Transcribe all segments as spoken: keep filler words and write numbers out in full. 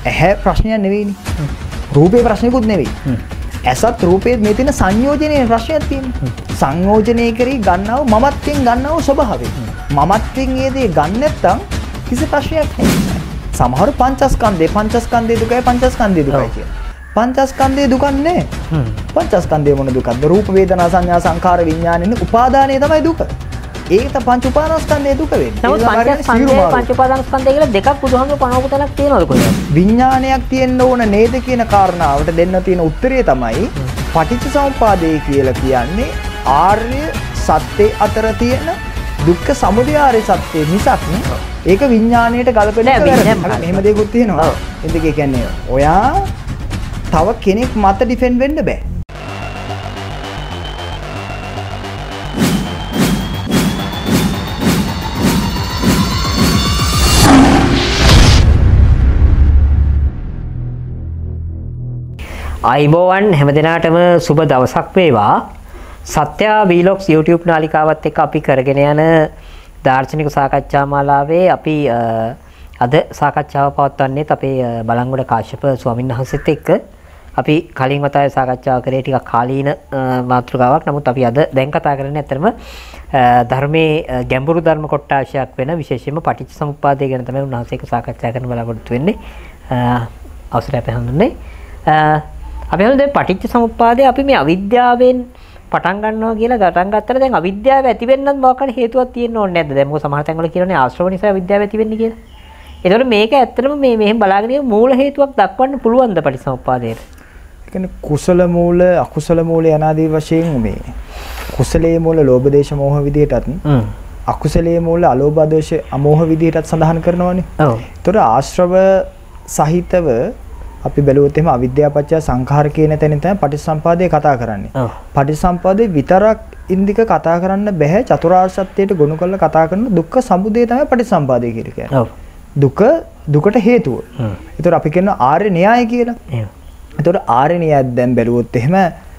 ඇහැ ප්‍රශ්නයක් නෙවෙයිනේ. රූපේ ප්‍රශ්නයකුත් නෙවෙයි. ඇසත් රූපේ මේ තියෙන සංයෝජනයේ ප්‍රශ්නයක් තියෙනවා. සංයෝජනයේ කරේ ගන්නව මමත්වෙන් ගන්නව ස්වභාවය. මමත්වෙන් ඒ දේ ගන්න නැත්නම් කිසි ප්‍රශ්නයක් නැහැ. සමහර පංචස්කන්ධේ පංචස්කන්ධේ දුකයි පංචස්කන්ධේ දුකයි කියන. පංචස්කන්ධේ දුක නැහැ. පංචස්කන්ධේ මොන දුකක්ද? රූප වේදනා සංඥා සංඛාර විඥානෙන්නේ උපාදානයේ තමයි දුක. ඒක තමයි පංච උපාදානස්කන්ධයේ දුක වෙන්නේ. නමුත් පංචස්කන්ධේ පංච උපාදානස්කන්ධය කියලා දෙකක් බුදුහාමුදුරුවෝ පනවපු තැනක් තියෙනවද කොහෙද? විඥානයක් තියෙන්න ඕන නේද කියන කාරණාවට දෙන්න තියෙන උත්තරය තමයි පටිච්චසමුපාදය කියලා කියන්නේ ආර්ය සත්‍ය අතර තියෙන දුක්ඛ සමුදය ආර්ය සත්‍ය මිසක් ඒක විඥාණයට ගලපෙන්න බැහැ. මෙහෙම දෙයක්ත් තියෙනවා. එතකොට ඒ කියන්නේ ඔයා තව කෙනෙක් මත ඩිෆෙන්ඩ් වෙන්න බෑ. අයිබෝවන් හැමදෙනාටම සුබ දවසක් වේවා. සත්‍ය වීලොග්ස් YouTube නාලිකාවත් එක්ක අපි කරගෙන යන දාර්ශනික සාකච්ඡා මාලාවේ අපි අද සාකච්ඡාව පවත්වන්නේ අපේ බලංගොඩ කාශ්‍යප ස්වාමීන් වහන්සේත් එක්ක. අපි කලින් වතාවේ සාකච්ඡා කරේ ටිකක් කාලීන මාතෘකාවක්. නමුත් අපි අද දැන් කතා කරන්නේ ඇත්තටම ධර්මයේ ගැඹුරු ධර්ම කොටාශයක් වෙන විශේෂයෙන්ම පටිච්චසමුප්පාදය ගැන තමයි උන්වහන්සේ එක්ක සාකච්ඡා කරන්න බලාපොරොත්තු වෙන්නේ. අවසරයි අපේ හඳුන්නේ. අපි හඳුන්නේ පටිච්චසමුප්පාදය අපි මේ අවිද්‍යාවෙන් පටන් ගන්නවා කියලා ගටන් ගත්තට දැන් අවිද්‍යාව ඇති වෙන්නත් මොකක්ද හේතුවක් තියෙන්න ඕනේ නැද්ද? දැන් මොකද සමහර තැන්වල කියනනේ ආශ්‍රව නිසා අවිද්‍යාව ඇති වෙන්නේ කියලා. ඒතකොට මේක ඇත්තටම මේ මෙහෙම බලාගෙන ඉන්න මූල හේතුවක් දක්වන්න පුළුවන්ද පටිච්චසමුප්පාදයට? ඒ කියන්නේ කුසල මූල අකුසල මූල යනාදී වශයෙන් මේ කුසලයේ මූල ලෝභ දේශ මොහ විදිහටත් අකුසලයේ මූල අලෝභ දෝෂ අමෝහ විදිහටත් සඳහන් කරනවානේ. ඔව්. ඒතකොට ආශ්‍රව සහිතව අපි බැලුවොත් එහෙම අවිද්‍යාව පත්‍ය සංඛාර කියන තැනින් තමයි පටිච්චසම්පාදේ කතා කරන්නේ. ඔව්. පටිච්චසම්පාදේ විතරක් ඉන්දික කතා කරන්න බෑ. චතුරාර්ය සත්‍යයට ගොනු කරලා කතා කරන දුක්ඛ සමුදය තමයි පටිච්චසම්පාදේ කියලා කියන්නේ. ඔව්. දුක දුකට හේතුව. හ්ම්. ඒතකොට අපි කියනවා ආර්ය න්‍යාය කියලා. එහෙම. ඒතකොට ආර්ය න්‍යාය දැන් බැලුවොත් එහෙම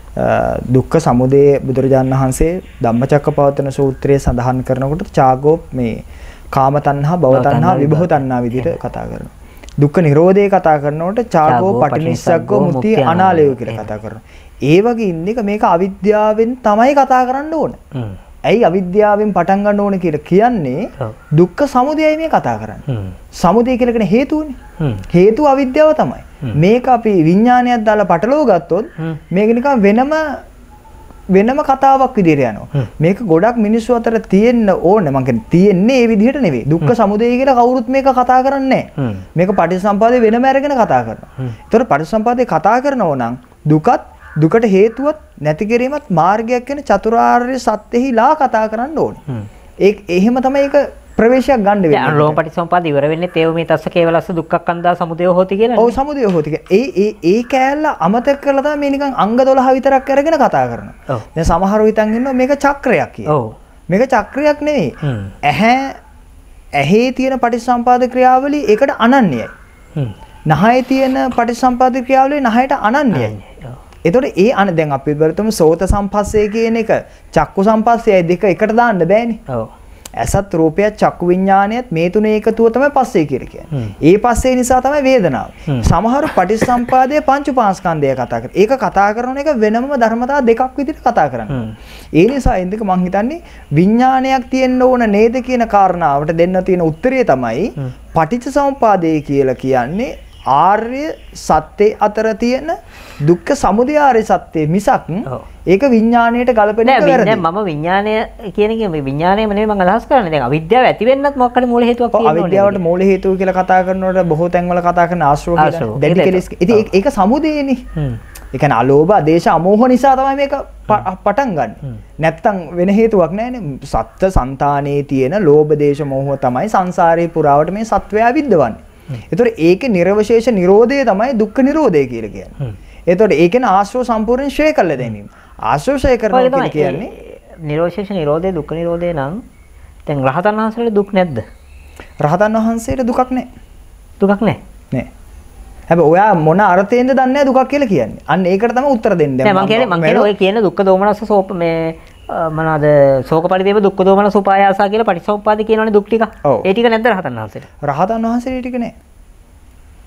දුක්ඛ සමුදය බුදුරජාණන් වහන්සේ ධම්මචක්කපවත්තන සූත්‍රයේ සඳහන් කරනකොට චාගෝ මේ කාම තණ්හා, භව තණ්හා, විභව තණ්හා විදිහට කතා කරනවා. දුක්ඛ නිරෝධය කතා කරනකොට චාගෝ පටිනිස්සග්ගෝ මුති අනාලයෝ කියලා කතා කරනවා. ඒ වගේ ඉන්නේක මේක අවිද්‍යාවෙන් තමයි කතා කරන්න ඕන. ඇයි අවිද්‍යාවෙන් පටන් ගන්න ඕන කියලා කියන්නේ දුක්ඛ සමුදයයි මේ කතා කරන්නේ. සමුදය කියලා කියන හේතුවනේ. හේතුව අවිද්‍යාව තමයි. මේක අපි විඥානයක් දාලා පටලව ගත්තොත් මේක නිකන් වෙනම වෙනම කතාවක් විදිහට යනවා. මේක ගොඩක් මිනිස්සු අතර තියෙන්න ඕනේ. මම කියන්නේ තියෙන්නේ ඒ විදිහට නෙවෙයි. දුක්ඛ සමුදය කියලා කවුරුත් මේක කතා කරන්නේ නැහැ. මේක පටිච්චසමුපාදේ වෙනම අරගෙන කතා කරනවා. ඒතකොට පටිච්චසමුපාදේ කතා කරනෝ නම් දුකත් දුකට හේතුවත් නැති කිරීමත් මාර්ගයක් වෙන චතුරාර්ය සත්‍යෙහිලා කතා කරන්න ඕනේ. ඒ එහෙම තමයි ඒක ප්‍රවේශයක් ගන්න වෙන්නේ. දැන් ලෝක පටිච්චසමුපාද ඉවර වෙන්නේ තේව මේ තස්ස කේවලස්ස දුක්ඛක්ඛන්දා සමුදය හොති කියලා. ඔව් සමුදය හොති කියලා. ඒ ඒ ඒ කෑල්ල අමතක කරලා තමයි මේ නිකන් අංග දොළහ විතරක් අරගෙන කතා කරනවා. දැන් සමහරව හිතන් ඉන්නවා මේක චක්‍රයක් කියලා. ඔව්. මේක චක්‍රයක් නෙවෙයි. ඇහැ ඇහි තියෙන පටිච්චසමුපාද ක්‍රියාවලිය ඒකට අනන්‍යයි. නහයේ තියෙන පටිච්චසමුපාද ක්‍රියාවලිය නහයට අනන්‍යයි. එතකොට ඒ අන දැන් අපි බලතම සෝත සම්පස්සේ කියන එක චක්කු සම්පස්සේයි දෙක එකට දාන්න බෑනේ. ඔව්. ඇසත් රූපයත් චක්කු විඥානයත් මේ තුනේ එකතුව තමයි පස්සේ කියලා කියන්නේ. ඒ පස්සේ නිසා තමයි වේදනාව. සමහර පටිච්චසම්පාදයේ පංච උපාස්කන්ධය කතා කරා. ඒක කතා කරන එක වෙනම ධර්මතා දෙකක් විදිහට කතා කරනවා. ඒ නිසා ඉන්දක මං හිතන්නේ විඥානයක් තියෙන්න ඕන නේද කියන කාරණාවට දෙන්න තියෙන උත්තරය තමයි පටිච්චසමුපාදය කියලා කියන්නේ ආර්ය සත්‍ය අතර තියෙන දුක්ඛ සමුදය ආර්ය සත්‍ය මිසක් ඒක විඥාණයට ගලපෙන එක වැරදි. නෑ මම විඥාණය කියන එක මේ විඥාණයම නෙමෙයි මම අදහස් කරන්නේ. දැන් අවිද්‍යාව ඇති වෙන්නත් මොකක්ද මූල හේතුවක් තියෙනවා. අවිද්‍යාවට මූල හේතුව කියලා කතා කරනකොට බොහෝ තැන්වල කතා කරන ආශ්‍රව කියලා දැඩි කෙලෙස්. ඉතින් ඒක සමුදයනේ. ඒ කියන්නේ අලෝභ, ආදේශ, අමෝහ නිසා තමයි මේක පටන් ගන්න. නැත්තම් වෙන හේතුවක් නෑනේ. සත්ත්ව సంతානයේ තියෙන ලෝභ, දේශ, මෝහ තමයි සංසාරේ පුරාවට මේ සත්වයා විද්දවන්නේ. ඒතකොට ඒකේ නිර්වශේෂ නිරෝධය තමයි දුක්ඛ නිරෝධය කියලා කියන්නේ. ඒතකොට ඒකේන ආශ්‍රව සම්පූර්ණ ශ්‍රේ කළ දැමීම. ආශ්‍රව ශ්‍රේ කරනවා කියලා කියන්නේ නිර්වශේෂ නිරෝධය දුක්ඛ නිරෝධය නම් දැන් රහතන් වහන්සේට දුක් නැද්ද? රහතන් වහන්සේට දුකක් නැහැ. දුකක් නැහැ. නෑ. හැබැයි ඔයා මොන අර්ථයෙන්ද දන්නේ නැහැ දුකක් කියලා කියන්නේ. අන්න ඒකට තමයි උත්තර දෙන්නේ. දැන් මම කියන්නේ මම කියන්නේ ඔය කියන දුක්ඛ දෝමනස්ස සෝප මේ මොනවාද ශෝක පරිදේව දුක්ඛ දෝමනස්ස උපායාසා කියලා පටිච්චසමුප්පාද කියනවනේ දුක් ටික. ඒ ටික නැද්ද රහතන් වහන්සේට? රහතන් වහන්සේට ටික නැහැ.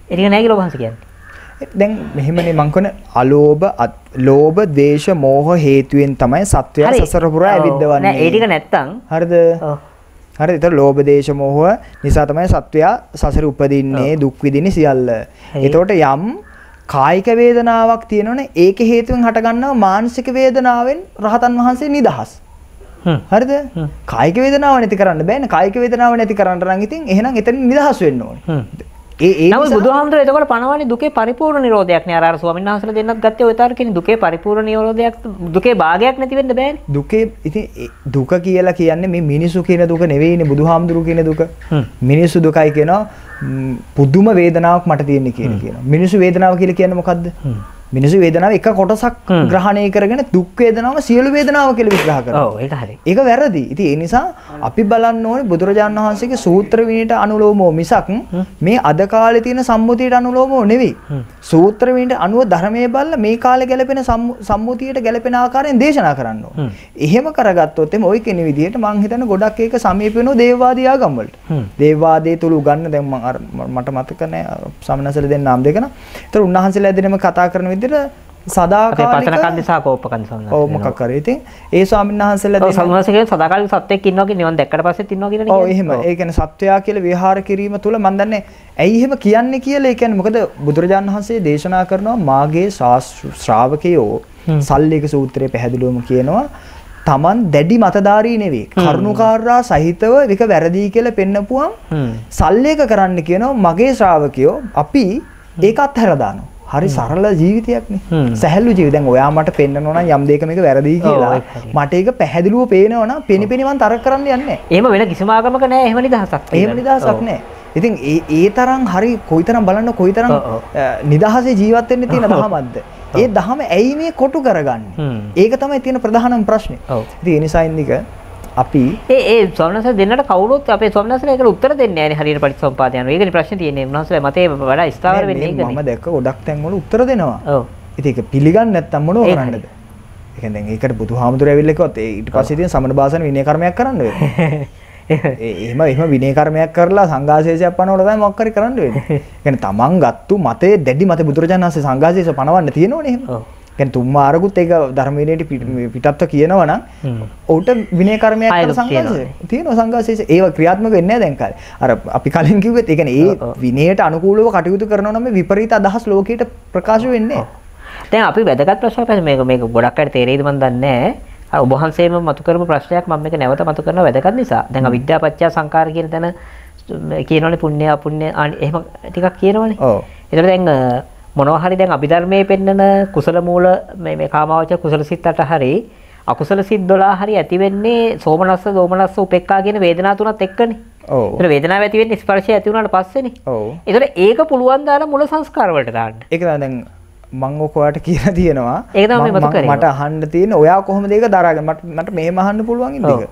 ඒක නෑ කියලා ඔබ වහන්සේ කියන්නේ. දැන් මෙහෙමනේ මං කියන්නේ අලෝභ ලෝභ ද්වේෂ මෝහ හේතුවෙන් තමයි සත්වයා සසර පුරා ඇවිද්දවන්නේ. නෑ ඒ ටික නැත්තම් හරිද? ඔව්. හරිද? ඒතර ලෝභ දේශ මෝහ නිසා තමයි සත්වයා සසර උපදින්නේ දුක් විඳින්නේ සියල්ල. එතකොට යම් කායික වේදනාවක් තියෙනවනේ ඒක හේතුවෙන් හටගන්නව මානසික වේදනාවෙන් රහතන් වහන්සේ නිදහස්. හරිද? කායික වේදනාව නැති කරන්න බෑනේ. කායික වේදනාව නැති කරන්න නම් ඉතින් එහෙනම් එතන නිදහස් වෙන්න ඕනේ. ඒ ඒ නමුත් බුදුහාමුදුරේ එතකොට පණවන්නේ දුකේ පරිපූර්ණ නිරෝධයක් නේ. අර අර ස්වාමීන් වහන්සේලා දෙන්නත් ගත්තේ ඔය තාරකනේ දුකේ පරිපූර්ණ නිරෝධයක් දුකේ භාගයක් නැති වෙන්න බෑනේ. දුකේ ඉතින් දුක කියලා කියන්නේ මේ මිනිසු කියන දුක නෙවෙයිනේ බුදුහාමුදුරු කියන දුක. මිනිසු දුකයි කියනවා පුදුම වේදනාවක් මට තියෙන්නේ කියලා කියනවා. මිනිසු වේදනාව කියලා කියන්නේ මොකද්ද? මිනිසු වේදනාව එක කොටසක් ග්‍රහණය කරගෙන දුක් වේදනාව සියලු වේදනාව කියලා විග්‍රහ කරනවා. ඔව් ඒක හරි. ඒක වැරදි. ඉතින් ඒ නිසා අපි බලන්න ඕනේ බුදුරජාණන් වහන්සේගේ සූත්‍ර විනයට අනුලෝමව මිසක් මේ අද කාලේ තියෙන සම්මුතියට අනුලෝමව නෙවෙයි. සූත්‍ර විනයට අනුව ධර්මයේ බලලා මේ කාලේ ගැලපෙන සම්මුතියට ගැලපෙන ආකාරයෙන් දේශනා කරන්න ඕනේ. එහෙම කරගත්තොත් එමේ ওই කෙනෙක් විදිහට මං හිතන්නේ ගොඩක් ඒක සමීප වෙනවා දේවවාදී ආගම් වලට. දේවවාදයේ තුල උගන්න දැන් මං අර මට මතක නැහැ සම්නසල දෙන්න නාම දෙක නා. ඒතර උන්වහන්සේලා දෙනම කතා කරන සදාකාලික පතනකන්ද සහ කෝපකන්ද සම්මත. ඔව් මොකක් කරේ ඉතින් ඒ ස්වාමීන් වහන්සේලා දෙන ඔව් සම්මාසයෙන් කියන්නේ සදාකාලික සත්‍යයක් ඉන්නවා කියන නිවන් දැක්කට පස්සෙත් ඉන්නවා කියන එක. ඔව් එහෙම. ඒ කියන්නේ සත්‍යයා කියලා විහාර කිරීම තුල මම දන්නේ ඇයි එහෙම කියන්නේ කියලා. ඒ කියන්නේ මොකද බුදුරජාණන් වහන්සේ දේශනා කරනවා මාගේ ශ්‍රාවකයෝ සල්ලේක සූත්‍රයේ පැහැදිලිවම කියනවා තමන් දැඩි මතධාරී නෙවෙයි. කරුණාකාරා සහිතව ඒක වැරදි කියලා පෙන්නපුවම් සල්ලේක කරන්න කියනවා මගේ ශ්‍රාවකයෝ අපි ඒක අත්හැර දානවා. හරි සරල ජීවිතයක්නේ. සැහැල්ලු ජීවිත. දැන් ඔයා මට පෙන්නනවා නම් යම් දෙයක මේක වැරදි කියලා මට ඒක පැහැදිලිව පේනවා නම් පෙනිපෙනි මං තරක කරන්න යන්නේ නැහැ. එහෙම වෙන කිසිම ආගමක නැහැ එහෙම නිදහසක්. එහෙම නිදහසක් නැහැ. ඉතින් ඒ ඒ තරම් හරි කොයිතරම් බලන්න කොයිතරම් නිදහසේ ජීවත් වෙන්න තියෙන දහමක්ද? ඒ දහම ඇයි මේ කොටු කරගන්නේ? ඒක තමයි තියෙන ප්‍රධානම ප්‍රශ්නේ. ඉතින් ඒ නිසා ඉන්දික අපි ඒ ඒ ස්වාමීන් දෙන්නට කවුරුත් අපේ ස්වාමීන් වහන්සේලා ඒකට උත්තර දෙන්නේ නැහැ නේ හරියට පටිච්චසමුපාද යනවා. ඒකනේ ප්‍රශ්නේ තියෙන්නේ. උන්වහන්සේලා මතේ වඩා ස්ථාවර වෙන්නේ ඒකනේ. මම දැක්ක ගොඩක් තැන් වල උත්තර දෙනවා. ඔව්. ඉතින් ඒක පිළිගන්නේ නැත්තම් මොනව කරන්නද? ඒ කියන්නේ දැන් ඒකට බුදුහාමුදුරුවෝ ඇවිල්ලා කිව්වත් ඒ ඊට පස්සේ තියෙන සමන භාෂණ විනය කර්මයක් කරන්න වෙන්නේ. ඒ එහෙම එහෙම විනය කර්මයක් කරලා සංඝාශේෂයක් පනවලා තමයි මොකක් හරි කරන්න වෙන්නේ. ඒ කියන්නේ තමන් ගත්තු මතේ දැඩි මතේ බුදුරජාණන් වහන්සේ සංඝාශේෂ පනවන්න තියෙනවනේ එහෙම. ඔව්. කියන්නේ තුම්මාරකුත් ඒක ධර්ම විනයට පිටත්ව කියනවා නම් ඔහුට විනය කර්මයක් කර සංඝාසය තියෙනවා සංඝාසය ඒව ක්‍රියාත්මක වෙන්නේ නැහැ දැන් කාලේ. අර අපි කලින් කිව්වෙත් ඒ කියන්නේ ඒ විනයට අනුකූලව කටයුතු කරනවා නම් මේ විපරීත අදහස් ලෝකයට ප්‍රකාශ වෙන්නේ. දැන් අපි වැදගත් ප්‍රශ්නයක් මේක මේක ගොඩක් අය තේරෙයිද මන් දන්නේ නැහැ. අර ඔබ වහන්සේම මතු කරපු ප්‍රශ්නයක් මම මේක නැවත මතු කරනවා වැදගත් නිසා. දැන් අවිද්‍යාපච්චය සංකාර කියන තැන කියනවනේ පුණ්‍ය අපුණ්‍ය එහෙම ටිකක් කියනවනේ. ඔව්. ඒතර දැන් මොනවා හරි දැන් අභිධර්මයේ පෙන්නන කුසල මූල මේ මේ කාමාවචර කුසල සිත් අට හරි අකුසල සිත් දොළහ හරි ඇති වෙන්නේ සෝමනස්ස දෝමනස්ස උපේක්ඛා කියන වේදනා තුනත් එක්කනේ. ඔව්. ඒතර වේදනාව ඇති වෙන්නේ ස්පර්ශය ඇති වුණාට පස්සේනේ. ඔව්. ඒතර ඒක පුළුවන් දාලා මුල සංස්කාර වලට දාන්න. ඒක දැන් මම ඔක ඔයාලට කියලා තියෙනවා. ඒක තමයි මම මට මට අහන්න තියෙන ඔයා කොහොමද ඒක දරාගෙන මට මට මෙහෙම අහන්න පුළුවන් ඉන්නක.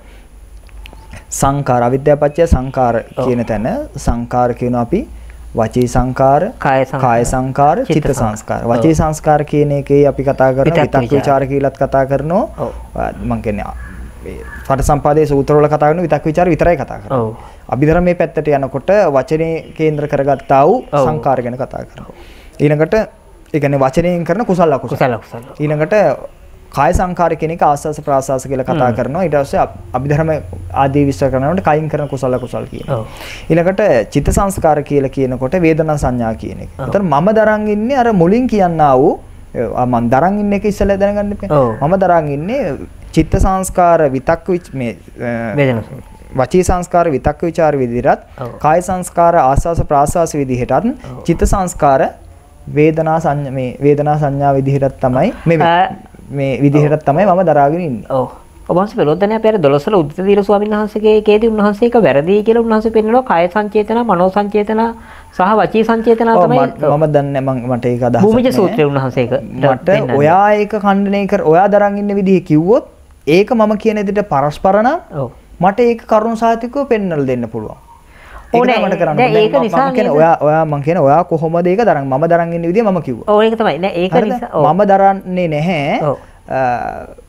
සංකාර අවිද්‍යාපච්චය සංකාර කියන තැන සංකාර කියනවා අපි වචී සංකාර, කාය සංකාර, චිත්ත සංස්කාර. වචී සංස්කාර කියන එකේ අපි කතා කරනවා විතක් ਵਿਚාර කියලාත් කතා කරනවා. මම කියන්නේ මේ පටිසම්පාදයේ සූත්‍රවල කතා කරන විතක් ਵਿਚාර විතරයි කතා කරන්නේ. ඔව්. අභිධර්මයේ පැත්තට යනකොට වචනේ කේන්ද්‍ර කරගත්තා වූ සංකාර ගැන කතා කරනවා. ඊළඟට ඒ කියන්නේ වචනයෙන් කරන කුසල අකුසල. ඊළඟට කාය සංකාර කියන එක ආස්වාස ප්‍රාස්වාස කියලා කතා කරනවා. ඊට පස්සේ අභිධර්ම ආදී විස්තර කරනකොට කයින් කරන කුසල කුසල් කියනවා. ඊළඟට චිත්ත සංස්කාර කියලා කියනකොට වේදනා සංඥා කියන එක. ඒතර මම දරන් ඉන්නේ අර මුලින් කියන්නා වූ මම දරන් ඉන්න එක ඉස්සෙල්ලා දැනගන්න එපා. මම දරන් ඉන්නේ චිත්ත සංස්කාර විතක් මේ වේදනා වචී සංස්කාර විතක් ਵਿਚාර විදිහටත් කාය සංස්කාර ආස්වාස ප්‍රාස්වාස විදිහටත් චිත්ත සංස්කාර වේදනා සංඥා මේ වේදනා සංඥා විදිහටත් තමයි මේ මේ විදිහට තමයි මම දරාගෙන ඉන්නේ. ඔව්. ඔබ වහන්සේ වෙලොද්දනේ අපි අර දොළොස්වල උද්දීර ස්වාමීන් වහන්සේගේ කේදී උන්වහන්සේ එක වැරදි කියලා උන්වහන්සේ පෙන්නනවා කාය සංචේතන, මනෝ සංචේතන සහ වචී සංචේතන තමයි. මම දන්නේ මම මට ඒක අදහසක්. භූමිජ සූත්‍රයේ උන්වහන්සේ ඒක මට ඔයා ඒක ඛණ්ඩනය කර ඔයා දරන් ඉන්න විදිහ කිව්වොත් ඒක මම කියන විදිහට පරස්පර නම් ඔව් මට ඒක කරුණ සාහිතිකව පෙන්නලා දෙන්න පුළුවන්. ඒක මට කරන්න බෑ. ඒක නිසා මම කියන්නේ ඔයා ඔයා මම කියන ඔයා කොහොමද ඒක දරන් මම දරන් ඉන්න විදිය මම කිව්වා. ඔව් ඒක තමයි. නෑ ඒක නිසා මම දරන්නේ නැහැ.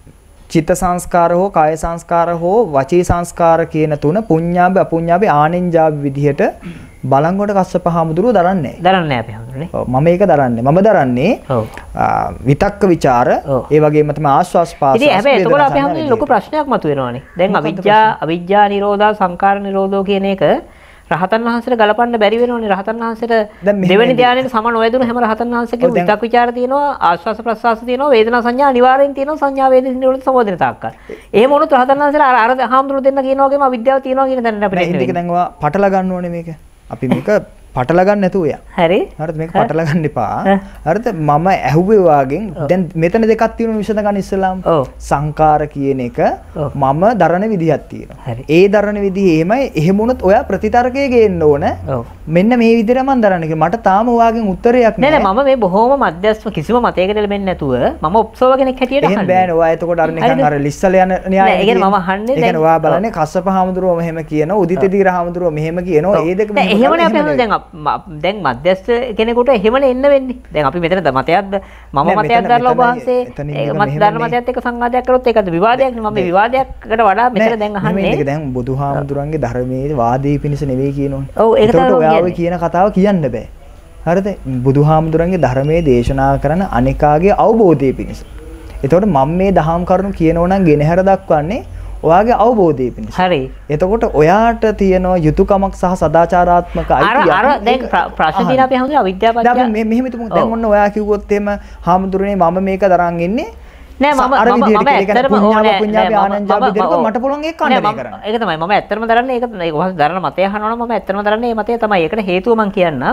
චිත්ත සංස්කාර හෝ කාය සංස්කාර හෝ වචී සංස්කාර කියන තුන පුඤ්ඤාභි අපුඤ්ඤාභි ආනෙන්ජාභි විදිහට බලංගොඩ කස්සප හාමුදුරුවෝ දරන්නේ නැහැ. දරන්නේ නැහැ අපි හාමුදුරනේ. ඔව් මම ඒක දරන්නේ. මම දරන්නේ ඔව් විතක්ක ਵਿਚාර ඒ වගේම තමයි ආස්වාස් පාස. ඉතින් හැබැයි එතකොට අපි හාමුදුරනේ ලොකු ප්‍රශ්නයක් මතුවෙනවානේ. දැන් අවිජ්ජා අවිජ්ජා නිරෝධා සංකාර නිරෝධෝ කියන එක රහතන් වහන්සේට ගලපන්න බැරි වෙනවනේ. රහතන් වහන්සේට දෙවෙනි ධානයේ සම නොවැදුණු හැම රහතන් වහන්සේකම විතක් ਵਿਚාර තියෙනවා, ආස්වාස ප්‍රස්වාස තියෙනවා, වේදනා සංඥා අනිවාර්යෙන් තියෙනවා, සංඥා වේදනා නිරෝධ සමෝධන තාක්කල්. එහෙම වුණොත් රහතන් වහන්සේලා අර අර හාමුදුරු දෙන්න කියනවා වගේම අවිද්‍යාව තියෙනවා කියන තැනට අපිට එන්න වෙන්නේ. ඒක දැන් ඔයා පටල ගන්න ඕනේ මේක. අපි මේක පටල ගන්න නැතුව යන්න. හරි. හරිද මේක පටල ගන්න එපා. හරිද මම ඇහුවේ වාගෙන් දැන් මෙතන දෙකක් තියෙනවා විසඳ ගන්න ඉස්සලාම. ඔව්. සංකාර කියන එක මම දරන විදිහක් තියෙනවා. ඒ දරන විදිහ එහෙමයි. එහෙම වුණොත් ඔයා ප්‍රතිතර්කයේ ගේන්න ඕන. ඔව්. මෙන්න මේ විදිහට මම දරන්නේ. මට තාම ඔයාගෙන් උත්තරයක් නෑ. නෑ මම මේ බොහොම මධ්‍යස්ථ කිසිම මතයකට ලැබෙන්නේ නැතුව මම ඔබ්සර්වර් කෙනෙක් හැටියට අහන්නේ. එහෙම බෑනේ. ඔයා එතකොට අර නිකන් අර ලිස්සල යන න්‍යාය. නෑ ඒ කියන්නේ මම අහන්නේ දැන්. ඒ කියන්නේ ඔයා බලන්නේ කස්සප හාමුදුරුවෝ මෙහෙම කියනවා, උදිතදීර හාමුදුරුවෝ මෙහෙම කියනවා. ඒ දෙක මෙහෙම. එහෙමනේ අපි හන්නේ දැන් දැන් මධ්‍යස්ථ කෙනෙකුට එහෙමනේ එන්න වෙන්නේ. දැන් අපි මෙතන මතයක්ද මම මතයක් දරලා ඔබ වහන්සේ මත දරන මතයත් එක්ක සංවාදයක් කරොත් ඒකද විවාදයක් නේ. මම මේ විවාදයකට වඩා මෙතන දැන් අහන්නේ. මේක දැන් බුදුහාමුදුරන්ගේ ධර්මයේ වාදයේ පිණිස නෙවෙයි කියනෝනේ. ඔව් ඒක තමයි ඔයාව කියන කතාව කියන්න බෑ. හරිද? බුදුහාමුදුරන්ගේ ධර්මයේ දේශනා කරන අනිකාගේ අවබෝධයේ පිණිස. එතකොට මම මේ දහම් කරුණු කියනෝ නම් ගෙනහැර දක්වන්නේ ඔයාගේ අවබෝධය පිණිස. හරි. එතකොට ඔයාට තියෙන යුතුයකමක් සහ සදාචාරාත්මක අයිතියක්. අර අර දැන් ප්‍රශ්න තියෙන අපි හමුදේ අවිද්‍යාවපත්‍ය. දැන් මේ මෙහෙම තුමු දැන් ඔන්න ඔයා කිව්වොත් එහෙම හාමුදුරනේ මම මේක දරන් ඉන්නේ. නෑ මම මම මම ඇත්තටම ඕනේ පුඤ්ඤාභි ආනන්ජාභි දෙක මට පුළුවන් ඒක කණ්ඩනය කරන්න. ඒක තමයි මම ඇත්තටම දරන්නේ ඒක ඒක ඔහොම දරන මතය අහනවා නම් මම ඇත්තටම දරන්නේ මේ මතය තමයි. ඒකට හේතුව මම කියන්නම්.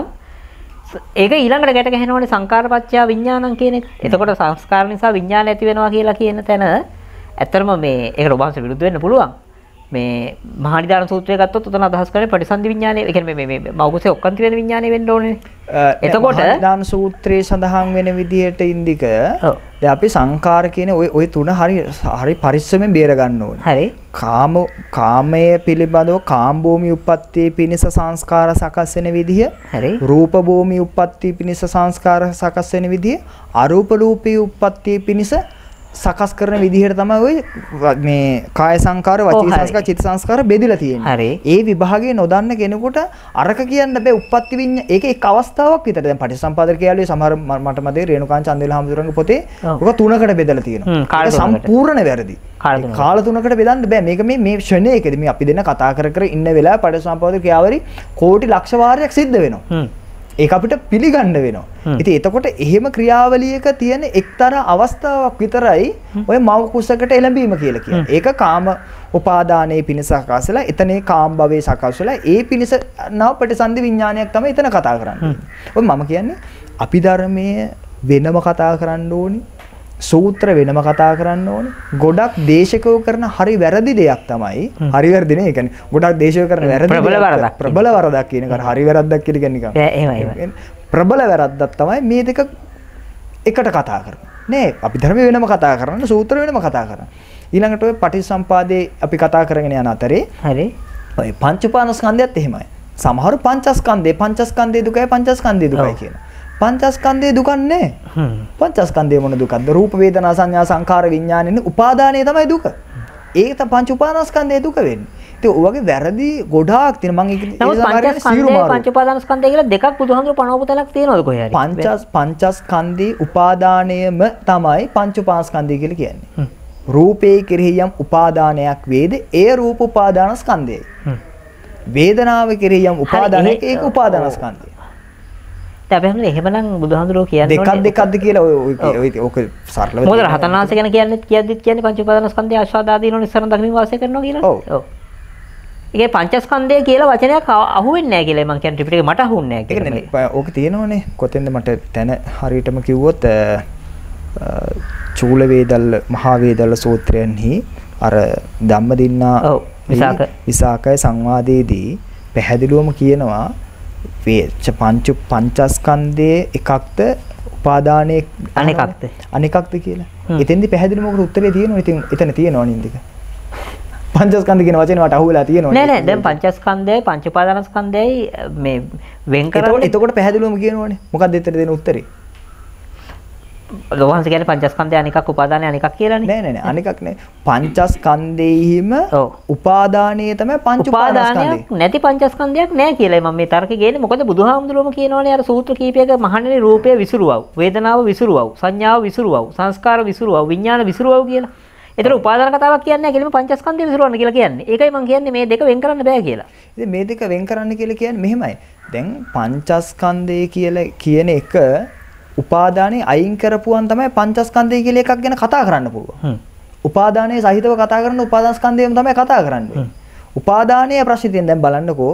ඒක ඊළඟට ගැට ගහනවනේ සංකාරපච්චය විඥානං කියන එක. එතකොට සංස්කාර නිසා විඥාන ඇති වෙනවා කියලා කියන තැන ඇත්තටම මේ ඒකට ඔබ වහන්සේ විරුද්ධ වෙන්න පුළුවන්. මේ මහානිදාන සූත්‍රය ගත්තොත් උතන අදහස් කරන්නේ ප්‍රතිසන්දි විඥානය. ඒ කියන්නේ මේ මේ මෞකසේ ඔක්කාන්ති වෙන විඥානය වෙන්න ඕනේ. එතකොට මහානිදාන සූත්‍රයේ සඳහන් වෙන විදිහට ඉන්දික දැන් අපි සංකාර කියන ওই ওই තුන හරි හරි පරිස්සමෙන් බේර ගන්න ඕනේ. හරි. කාම කාමයේ පිළිබඳව කාම භූමි උප්පත්තියේ පිණිස සංස්කාර සකස් වෙන විදිහ. හරි. රූප භූමි උප්පත්තිය පිණිස සංස්කාර සකස් වෙන විදිහ. අරූප රූපී උප්පත්තිය පිණිස සකස් කරන විදිහට තමයි ඔය මේ කාය සංකාර වචී සංස්කාර චිත්ත සංස්කාර බෙදලා තියෙන්නේ. ඒ විභාගය නොදන්න කෙනෙකුට අරක කියන්න බෑ උප්පත්ති විඤ්ඤා. ඒක එක් අවස්ථාවක් විතර. දැන් පටිච්චසමුප්පාද කියලාවේ සමහර මට මතේ රේණුකාන් චන්දේල හාමුදුරන්ගේ පොතේ ඔක තුනකට බෙදලා තියෙනවා. ඒක සම්පූර්ණ වැරදි. කාල තුනකට බෙදන්න බෑ. මේක මේ මේ ෂණයකදී මේ අපි දෙන්න කතා කර කර ඉන්න වෙලාවේ පටිච්චසමුප්පාද කියාවරි කෝටි ලක්ෂ වාරයක් සිද්ධ වෙනවා. ඒක අපිට පිළිගන්න වෙනවා. ඉතින් එතකොට එහෙම ක්‍රියාවලියක තියෙන එක්තරා අවස්ථාවක් විතරයි ඔය මව කුසකට එළඹීම කියලා කියන්නේ. ඒක කාම උපාදානයේ පිණිස සකස්ලා එතනේ කාම භවයේ සකස්ලා ඒ පිණිස නව ප්‍රතිසන්දි විඥානයක් තමයි එතන කතා කරන්නේ. ඔය මම කියන්නේ අපි ධර්මයේ වෙනම කතා කරන්න ඕනි. සූත්‍ර වෙනම කතා කරන්න ඕනේ. ගොඩක් දේශකයෝ කරන හරි වැරදි දෙයක් තමයි. හරි වැරදි නේ. ඒ කියන්නේ ගොඩක් දේශකයෝ කරන වැරදි ප්‍රබල වරදක්. ප්‍රබල වරදක් කියන එක හරි වැරද්දක් කියලා කියන්නේ නිකන්. එහෙමයි. ප්‍රබල වැරද්දක් තමයි මේ දෙක එකට කතා කරන්නේ. නේ අපි ධර්මයේ වෙනම කතා කරන්න, සූත්‍ර වෙනම කතා කරන්න. ඊළඟට ඔය පටිච්චසම්පාදේ අපි කතා කරගෙන යන අතරේ හරි. ඔය පංච උපාදානස්කන්ධයත් එහෙමයි. සමහර පංචස්කන්ධේ පංචස්කන්ධේ දුකයි පංචස්කන්ධේ දුකයි කියන. පංචස්කන්ධයේ දුක නැහැ. පංචස්කන්ධයේ මොන දුකක්ද? රූප වේදනා සංඥා සංකාර විඥානෙන උපාදානය තමයි දුක. ඒක තමයි පංච උපාදානස්කන්ධයේ දුක වෙන්නේ. ඉතින් ඔය වගේ වැරදි ගොඩාක් තියෙනවා. මම ඒක පංචස්කන්ධය පංච උපාදානස්කන්ධය කියලා දෙකක් බුදුහාමුදුරු පනවපු තැනක් තියෙනවද කොහේ හරි? පංචස් පංචස්කන්ධේ උපාදානයම තමයි පංච උපාදානස්කන්ධය කියලා කියන්නේ. රූපේ කෙරෙහි යම් උපාදානයක් වේද ඒ රූප උපාදානස්කන්ධයයි. වේදනාව කෙරෙහි යම් උපාදානයක් ඒක උපාදානස්කන්ධයයි. දැන් අපි එහෙමනම් බුදුහාමුදුරුවෝ කියන්නේ දෙකක් දෙකක්ද කියලා ඔය ඔය ඔක සරලව මොකද රහතන් වහන්සේ ගැන කියන්නේ කියද්දිත් කියන්නේ පංච උපාදානස්කන්ධය ආස්වාදාදීනෝ නිස්සරණ දකින්න වාසය කරනවා කියලා. ඔව්. ඔව්. ඒකේ පංචස්කන්ධය කියලා වචනයක් අහුවෙන්නේ නැහැ කියලා මම කියන්නේ ත්‍රිපිටකේ මට අහුන්නේ නැහැ කියලා. ඒක ඕක තියෙනවනේ. කොතෙන්ද මට තැන හරියටම කිව්වොත් චූල වේදල්ල මහා වේදල්ල සූත්‍රයන්හි අර ධම්මදින්නා විසාක විසාකය සංවාදයේදී පැහැදිලිවම කියනවා වේච පංච පංචස්කන්ධයේ එකක්ද උපාදානයේ අනෙකක්ද අනෙකක්ද කියලා. එතෙන්දි පැහැදිලිවම උකට උත්තරේ තියෙනවා. ඉතින් එතන තියෙනවා නේද ඒක? පංචස්කන්ධ කියන වචනේ වට අහුවෙලා තියෙනවා. නෑ නෑ දැන් පංචස්කන්ධයයි පංච උපාදානස්කන්ධයයි මේ වෙන් කරන්නේ. එතකොට පැහැදිලිවම කියනවනේ. මොකක්ද එතන දෙන උත්තරේ? ලෝහංශ කියන්නේ පංචස්කන්ධය අනිකක් උපාදානය අනිකක් කියලානේ. නෑ නෑ නෑ අනිකක් නෑ. පංචස්කන්ධෙහිම උපාදානීය තමයි පංච උපාදානස්කන්ධය. නැති පංචස්කන්ධයක් නෑ කියලා මම මේ තර්කේ ගේන්නේ. මොකද බුදුහාමුදුරුවෝම කියනවනේ අර සූත්‍ර කීපයක මහණෙනි රූපය විසුරුවව්, වේදනාව විසුරුවව්, සංඥාව විසුරුවව්, සංස්කාර විසුරුවව්, විඥාන විසුරුවව් කියලා. ඒතර උපාදාන කතාවක් කියන්නේ නැහැ කෙලිම පංචස්කන්ධය විසුරුවන්න කියලා කියන්නේ. ඒකයි මම කියන්නේ මේ දෙක වෙන් කරන්න බෑ කියලා. ඉතින් මේ දෙක වෙන් කරන්න කියලා කියන්නේ මෙහෙමයි. දැන් පංචස්කන්ධය කියලා කියන එක උපාදානේ අයින් කරපුවන් තමයි පංචස්කන්ධය කියලා එකක් ගැන කතා කරන්න පුළුවන්. උපාදානයේ සහිතව කතා කරන උපාදානස්කන්ධයම තමයි කතා කරන්නේ. උපාදානයේ ප්‍රශ්නිතෙන් දැන් බලන්නකෝ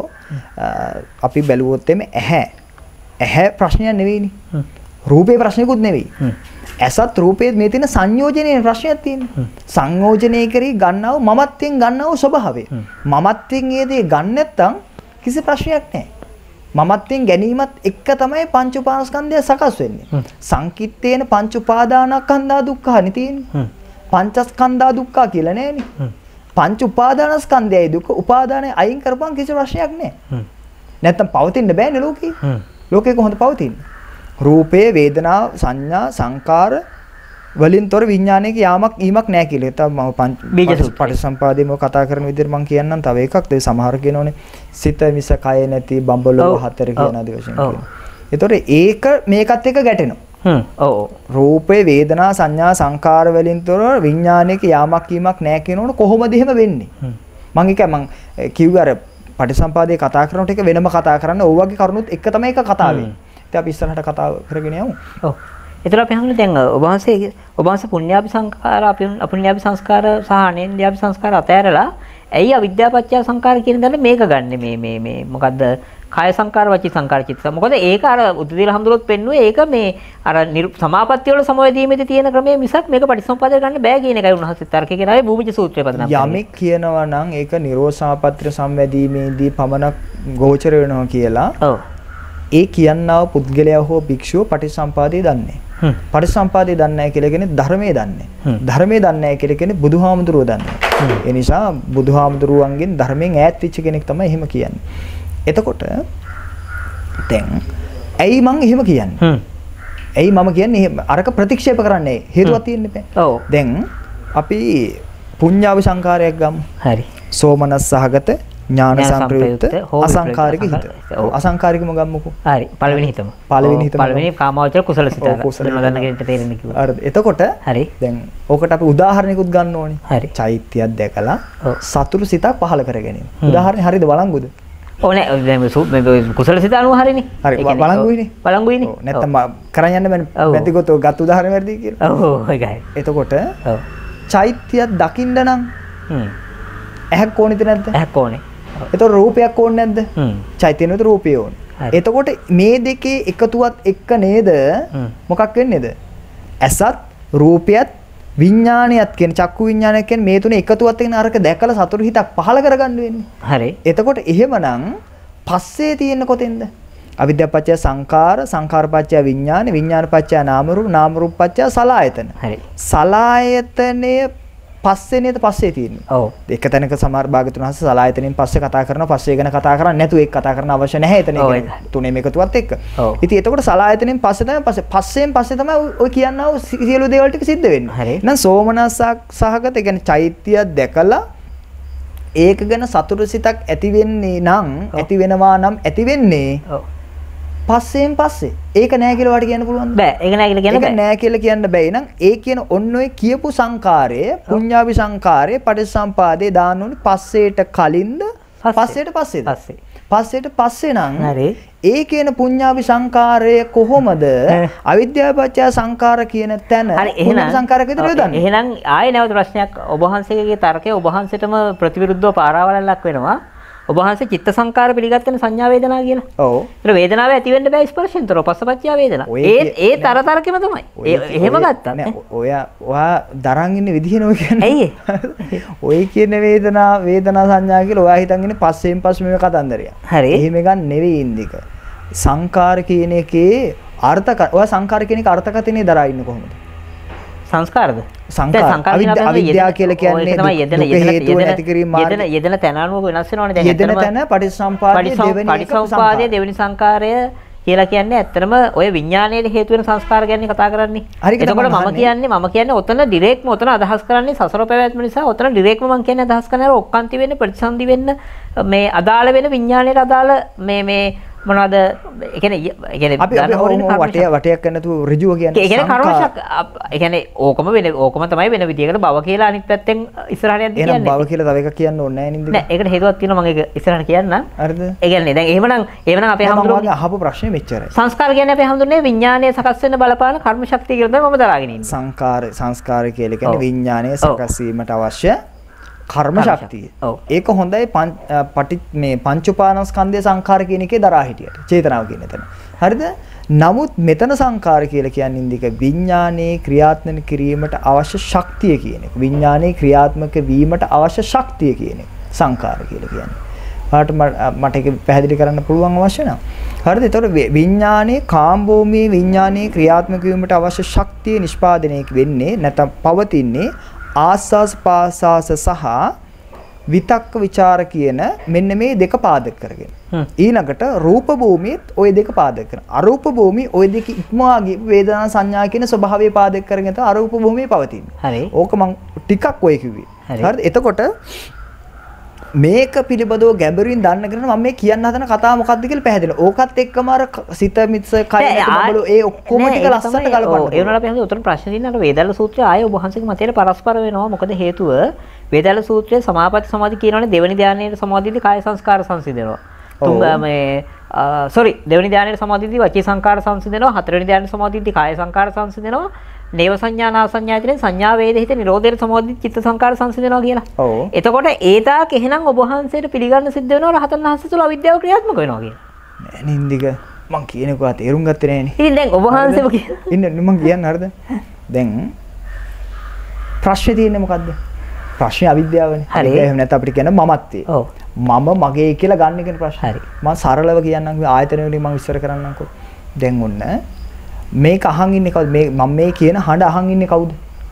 අපි බැලුවොත් එමේ ඇහැ. ඇහැ ප්‍රශ්නයක් නෙවෙයිනේ. රූපේ ප්‍රශ්නයකුත් නෙවෙයි. ඇසත් රූපේ මේ තියෙන සංයෝජනයේ ප්‍රශ්නයක් තියෙනවා. සංයෝජනයේ කරි ගන්නව මමත්වෙන් ගන්නව ස්වභාවය. මමත්වෙන් ඒ දේ ගන්න නැත්නම් කිසි ප්‍රශ්නයක් නැහැ. මමත්වෙන් ගැනීමත් එක්ක තමයි පංච උපාදානස්කන්ධය සකස් වෙන්නේ. සංකිට්ඨේන පංච උපාදානස්කන්ධා දුක්ඛානි තියෙන්නේ. පංචස්කන්ධා දුක්ඛා කියලා නෑනේ. පංච උපාදානස්කන්ධයයි දුක උපාදානයි අයින් කරපුවම කිසි ප්‍රශ්නයක් නැහැ. නැත්තම් පවතින්න බෑනේ ලෝකේ. ලෝකේ කොහොමද පවතින්නේ? රූපේ වේදනා සංඥා සංකාර වලින්තර විඥානයක යාමක් ඊමක් නැහැ කියලා. ඒත් මම පංච පටිසම්පාදේම කතා කරන විදිහට මම කියන්නම් තව එකක්. ඒ සමහර කියනෝනේ සිත මිස කය නැති බඹලෝ හතර කියන ආදී වශයෙන් කියනවා. ඒතොර ඒක මේකත් එක්ක ගැටෙනවා. හ්ම් ඔව් රූපේ වේදනා සංඥා සංකාර වලින්තර විඥානයක යාමක් ඊමක් නැහැ කියනෝනේ කොහොමද එහෙම වෙන්නේ? මම ඒක මම කිව්වේ අර පටිසම්පාදේ කතා කරනකොට එක වෙනම කතා කරන්න ඕ වගේ කරුණුත් එක තමයි එක කතාව වෙන්නේ. ඉතින් අපි ඉස්සරහට කතාව කරගෙන යමු. ඔව්. ඒතර අපි හංගන්නේ දැන් ඔබ වහන්සේ ඔබ වහන්සේ පුණ්‍යාභි සංස්කාර අපුණ්‍යාභි සංස්කාර සහ අනේන්ද්‍යාභි සංස්කාර අතහැරලා ඇයි අවිද්‍යාපච්චය සංකාර කියන දේ මේක ගන්න මේ මේ මේ මොකද්ද කාය සංකාර වචී සංකාර චිත්ත. මොකද ඒක අර උද්දීල හඳුරොත් පෙන්නුවේ ඒක මේ අර සමාපත්තිය වල සමවැදීමේදී තියෙන ක්‍රමයේ මිසක් මේක පටිසම්පාදයට ගන්න බෑ කියන එකයි උන්වහන්සේ තර්කේ කරාවේ භූමිජ සූත්‍රය පදනම් කරගෙන. යමෙක් කියනවා නම් ඒක නිරෝධ සමාපත්තිය සම්වැදීමේදී පමණක් ගෝචර වෙනවා කියලා. ඔව්. ඒ කියන්නා පුද්ගලයා හෝ භික්ෂුව පටිසම්පාදේ දන්නේ. හ්ම්. පටිසම්පාදේ දන්නේ නැහැ කියලා කියන්නේ ධර්මයේ දන්නේ. ධර්මයේ දන්නේ නැහැ කියලා කියන්නේ බුදුහාමුදුරුවෝ දන්නේ. ඒ නිසා බුදුහාමුදුරුවන්ගෙන් ධර්මයෙන් ඈත් වෙච්ච කෙනෙක් තමයි එහෙම කියන්නේ. එතකොට දැන් ඇයි මං එහෙම කියන්නේ? හ්ම්. ඇයි මම කියන්නේ අරක ප්‍රතික්ෂේප කරන්නේ හේතුවක් තියෙන්න බෑ. ඔව්. දැන් අපි පුඤ්ඤාවි සංකාරයක් ගමු. හරි. සෝමනස් සහගත ඥාන සංප්‍රයුක්ත අසංකාරික හිත. අසංකාරිකම ගමුකෝ. හරි. පළවෙනි හිතම. පළවෙනි හිතම. පළවෙනි කාමවචර කුසල සිත. නොදන්න කෙනෙක්ට තේරෙන්නේ කිව්වා. හරි. එතකොට හරි. දැන් ඕකට අපි උදාහරණයකුත් ගන්න ඕනේ. හරි. චෛත්‍යයක් දැකලා සතුරු සිතක් පහළ කර ගැනීම. උදාහරණේ හරියද බලංගුද? ඕනේ දැන් මේ කුසල සිත අනුව හරිනේ. හරි. බලංගුයිනේ. බලංගුයිනේ. ඔව්. නැත්තම් කරන් යන්න බෑ. නැතිකොත් ඔය ගත් උදාහරණ වැඩි කියලා. ඔව් ඒකයි. එතකොට ඔව්. චෛත්‍යයක් දකින්න නම් හ්ම්. ඇහක් ඕනේද නැද්ද? ඇහක් ඕනේ. එතකොට රූපයක් ඕනේ නැද්ද? හ්ම්. චෛත්‍යනොත් රූපය ඕනේ. එතකොට මේ දෙකේ එකතුවත් එක්ක නේද මොකක් වෙන්නේද? ඇසත් රූපයත් විඥානයත් කියන චක්කු විඥානයක් කියන්නේ මේ තුනේ එකතුවත් එක්කන අරක දැකලා සතුරු හිතක් පහල කරගන්න වෙන්නේ. හරි. එතකොට එහෙමනම් පස්සේ තියෙන කොතෙන්ද? අවිද්‍යාපච්චය සංකාර, සංකාරපච්චය විඥාන, විඥානපච්චය නාම රූප, නාම රූපපච්චය සලආයතන. හරි. සලආයතනයේ පස්සේ නේද පස්සේ තියෙන්නේ. ඔව්. එක තැනක සමහර භාගතුන් හස්ස සලආයතනෙන් පස්සේ කතා කරනවා, පස්සේ ගැන කතා කරන්නේ නැතුව ඒක කතා කරන්න අවශ්‍ය නැහැ එතන ඒක. තුනේම එකතුවත් එක්ක. ඉතින් එතකොට සලආයතනෙන් පස්සේ තමයි පස්සේ පස්සෙන් පස්සේ තමයි ඔය කියනවා සියලු දේවල් ටික සිද්ධ වෙන්නේ. හරි. එහෙනම් සෝමනස්සක් සහගත ඒ කියන්නේ චෛත්‍යයක් දැකලා ඒක ගැන සතුරු සිතක් ඇති වෙන්නේ නම් ඇති වෙනවා නම් ඇති වෙන්නේ. ඔව්. පස්සෙන් පස්සේ ඒක නෑ කියලා වට කියන්න පුළුවන්ද? බෑ. ඒක නෑ කියලා කියන්න බෑ. ඒක නෑ කියලා කියන්න බෑ. එහෙනම් ඒ කියන ඔන්න ඔය කියපු සංකාරය, පුඤ්ඤාවි සංකාරය, පටිච්චසම්පාදේ දාන්න ඕනේ පස්සේට කලින්ද? පස්සේට පස්සේද? පස්සේ. පස්සේට පස්සේ නම් හරි. ඒ කියන පුඤ්ඤාවි සංකාරය කොහොමද අවිද්‍යාවපච්චය සංකාර කියන තැන පුඤ්ඤාවි සංකාරක විතර යොදන්නේ? එහෙනම් ආයේ නැවත ප්‍රශ්නයක් ඔබ වහන්සේගේ තර්කය ඔබ වහන්සේටම ප්‍රතිවිරුද්ධව පාරාවලල්ලක් වෙනවා. ඔබ වහන්සේ චිත්ත සංකාර පිළිගත්තනේ සංඥා වේදනා කියලා. ඔව්. ඒතර වේදනාව ඇති වෙන්න බෑ ස්පර්ශෙන්තර පස්සපච්චය වේදනා. ඒ ඒ තරතරකෙම තමයි. ඒ එහෙම ගත්තා. නෑ ඔයා ඔයා දරන් ඉන්න විදිහ නෝ කියන්නේ. ඇයි ඔය කියන වේදනා වේදනා සංඥා කියලා ඔයා හිතන් ඉන්නේ පස්සෙන් පස්ස මේක කතන්දරයක්. හරි. එහෙම ගන්න නෙවෙයි ඉන්දික. සංකාර කියන එකේ අර්ථක ඔයා සංකාර කියන එක අර්ථකථනයේ දරා ඉන්නේ කොහොමද? සංස්කාරද? සංකාර අවිද්‍යාව කියලා කියන්නේ දුක හේතුව නැති කිරීම මාර්ගය. යෙදෙන යෙදෙන තැන අනුව වෙනස් වෙනවනේ දැන්. යෙදෙන තැන පටිච්චසමුපාදයේ දෙවෙනි පටිච්චසමුපාදයේ දෙවෙනි සංකාරය කියලා කියන්නේ ඇත්තටම ඔය විඥාණයට හේතු වෙන සංස්කාර ගැන කතා කරන්නේ. එතකොට මම කියන්නේ මම කියන්නේ ඔතන ඩිරෙක්ට්ම ඔතන අදහස් කරන්නේ සසර පැවැත්ම නිසා ඔතන ඩිරෙක්ට්ම මම කියන්නේ අදහස් කරන්නේ ඔක්කාන්ති වෙන්න ප්‍රතිසන්දි වෙන්න මේ අදාළ වෙන විඥාණයට අදාළ මේ මේ මොනවද ඒ කියන්නේ ඒ කියන්නේ අපි වටේ වටයක් කරනතු ඍජුව කියන්නේ ඒ කියන්නේ කර්මශක් ඒ කියන්නේ ඕකම වෙන ඕකම තමයි වෙන විදියකට භව කියලා අනිත් පැත්තෙන් ඉස්සරහට යද්දි කියන්නේ. එහෙනම් භව කියලා තව එකක් කියන්න ඕනේ නැහැ නේද? නෑ ඒකට හේතුවක් තියෙනවා මම ඒක ඉස්සරහට කියන්නම්. හරිද? ඒ කියන්නේ දැන් එහෙමනම් එහෙමනම් අපේ හැමෝම අහපු ප්‍රශ්නේ මෙච්චරයි. සංස්කාර කියන්නේ අපේ හැමෝන්නේ විඥානයේ සකස් වෙන්න බලපාන කර්ම ශක්තිය කියලා තමයි මම දරාගෙන ඉන්නේ. සංස්කාර සංස්කාර කියලා කියන්නේ විඥානයේ සකස් වීමට අවශ්‍ය කර්ම ශක්තිය. ඒක හොඳයි පටි මේ පංච උපාදානස්කන්ධයේ සංඛාර කියන එකේ දරා හිටියට. චේතනාව කියන එතන. හරිද? නමුත් මෙතන සංඛාර කියලා කියන්නේ ඉන්දික විඥානයේ ක්‍රියාත්මක කිරීමට අවශ්‍ය ශක්තිය කියන එක. විඥානයේ ක්‍රියාත්මක වීමට අවශ්‍ය ශක්තිය කියන එක. සංඛාර කියලා කියන්නේ. හරියට මට ඒක පැහැදිලි කරන්න පුළුවන් අවශ්‍ය නම්. හරිද? ඒතකොට විඥානයේ කාම භූමියේ විඥානයේ ක්‍රියාත්මක වීමට අවශ්‍ය ශක්තිය නිෂ්පාදනය වෙන්නේ නැත්නම් පවතින්නේ ආස්වාස් පාසාස සහ විතක්ක ਵਿਚාර කියන මෙන්න මේ දෙක පාදක කරගෙන. ඊළඟට රූප භූමියත් ওই දෙක පාදක කරන. අරූප භූමිය ওই දෙක ඉක්මවා ගිය වේදනා සංඥා කියන ස්වභාවය පාදක කරගෙන තමයි අරූප භූමිය පවතින්නේ. හරි. ඕක මම ටිකක් ඔය කිව්වේ. හරිද? එතකොට මේක පිළිබඳව ගැඹුරින් දන්න කෙනා මම මේ කියන්න හදන කතාව මොකක්ද කියලා පැහැදිලිව. ඕකත් එක්කම අර සිත මිත්ස කය නැතිබලු ඒ ඔක්කොම ටික ලස්සනට ගලපන්න. ඒ වුණාට අපි හඳු උතන ප්‍රශ්න දින්න අර වේදල්ල සූත්‍රය ආයේ ඔබ වහන්සේගේ මතයට පරස්පර වෙනවා. මොකද හේතුව වේදල්ල සූත්‍රයේ සමාපatti සමාධි කියනවනේ දෙවෙනි ධානයේ සමාධියේදී කාය සංස්කාර සංසිඳනවා. තුන් මේ සෝරි දෙවෙනි ධානයේ සමාධියේදී වචී සංස්කාර සංසිඳනවා. හතරවෙනි ධානයේ සමාධියේදී කාය සංස්කාර සංසිඳනවා. නේව සංඥා නා සංඥායතනේ සංඥා වේද හිත නිරෝධයට සමාධි චිත්ත සංකාර සංසිඳනවා කියලා. ඔව්. එතකොට ඒ තාක් එහෙනම් ඔබ වහන්සේට පිළිගන්න සිද්ධ වෙනවා රහතන් වහන්සේ තුළ අවිද්‍යාව ක්‍රියාත්මක වෙනවා කියලා. නෑ නින්දික මං කියන එක තේරුම් ගත්තේ නෑනේ. ඉතින් දැන් ඔබ වහන්සේම කියන ඉන්න මං කියන්න හරිද? දැන් ප්‍රශ්නේ තියෙන්නේ මොකද්ද? ප්‍රශ්නේ අවිද්‍යාවනේ. හරි. එහෙම නැත්නම් අපිට කියන මමත්වයේ. ඔව්. මම මගේ කියලා ගන්න කියන ප්‍රශ්නේ. හරි. මං සරලව කියන්නම් ආයතන වලින් මං විස්තර කරන්නම්කෝ. දැන් ඔන්න මේක අහන් ඉන්නේ කවුද මේ මම මේ කියන හඬ අහන් ඉන්නේ කවුද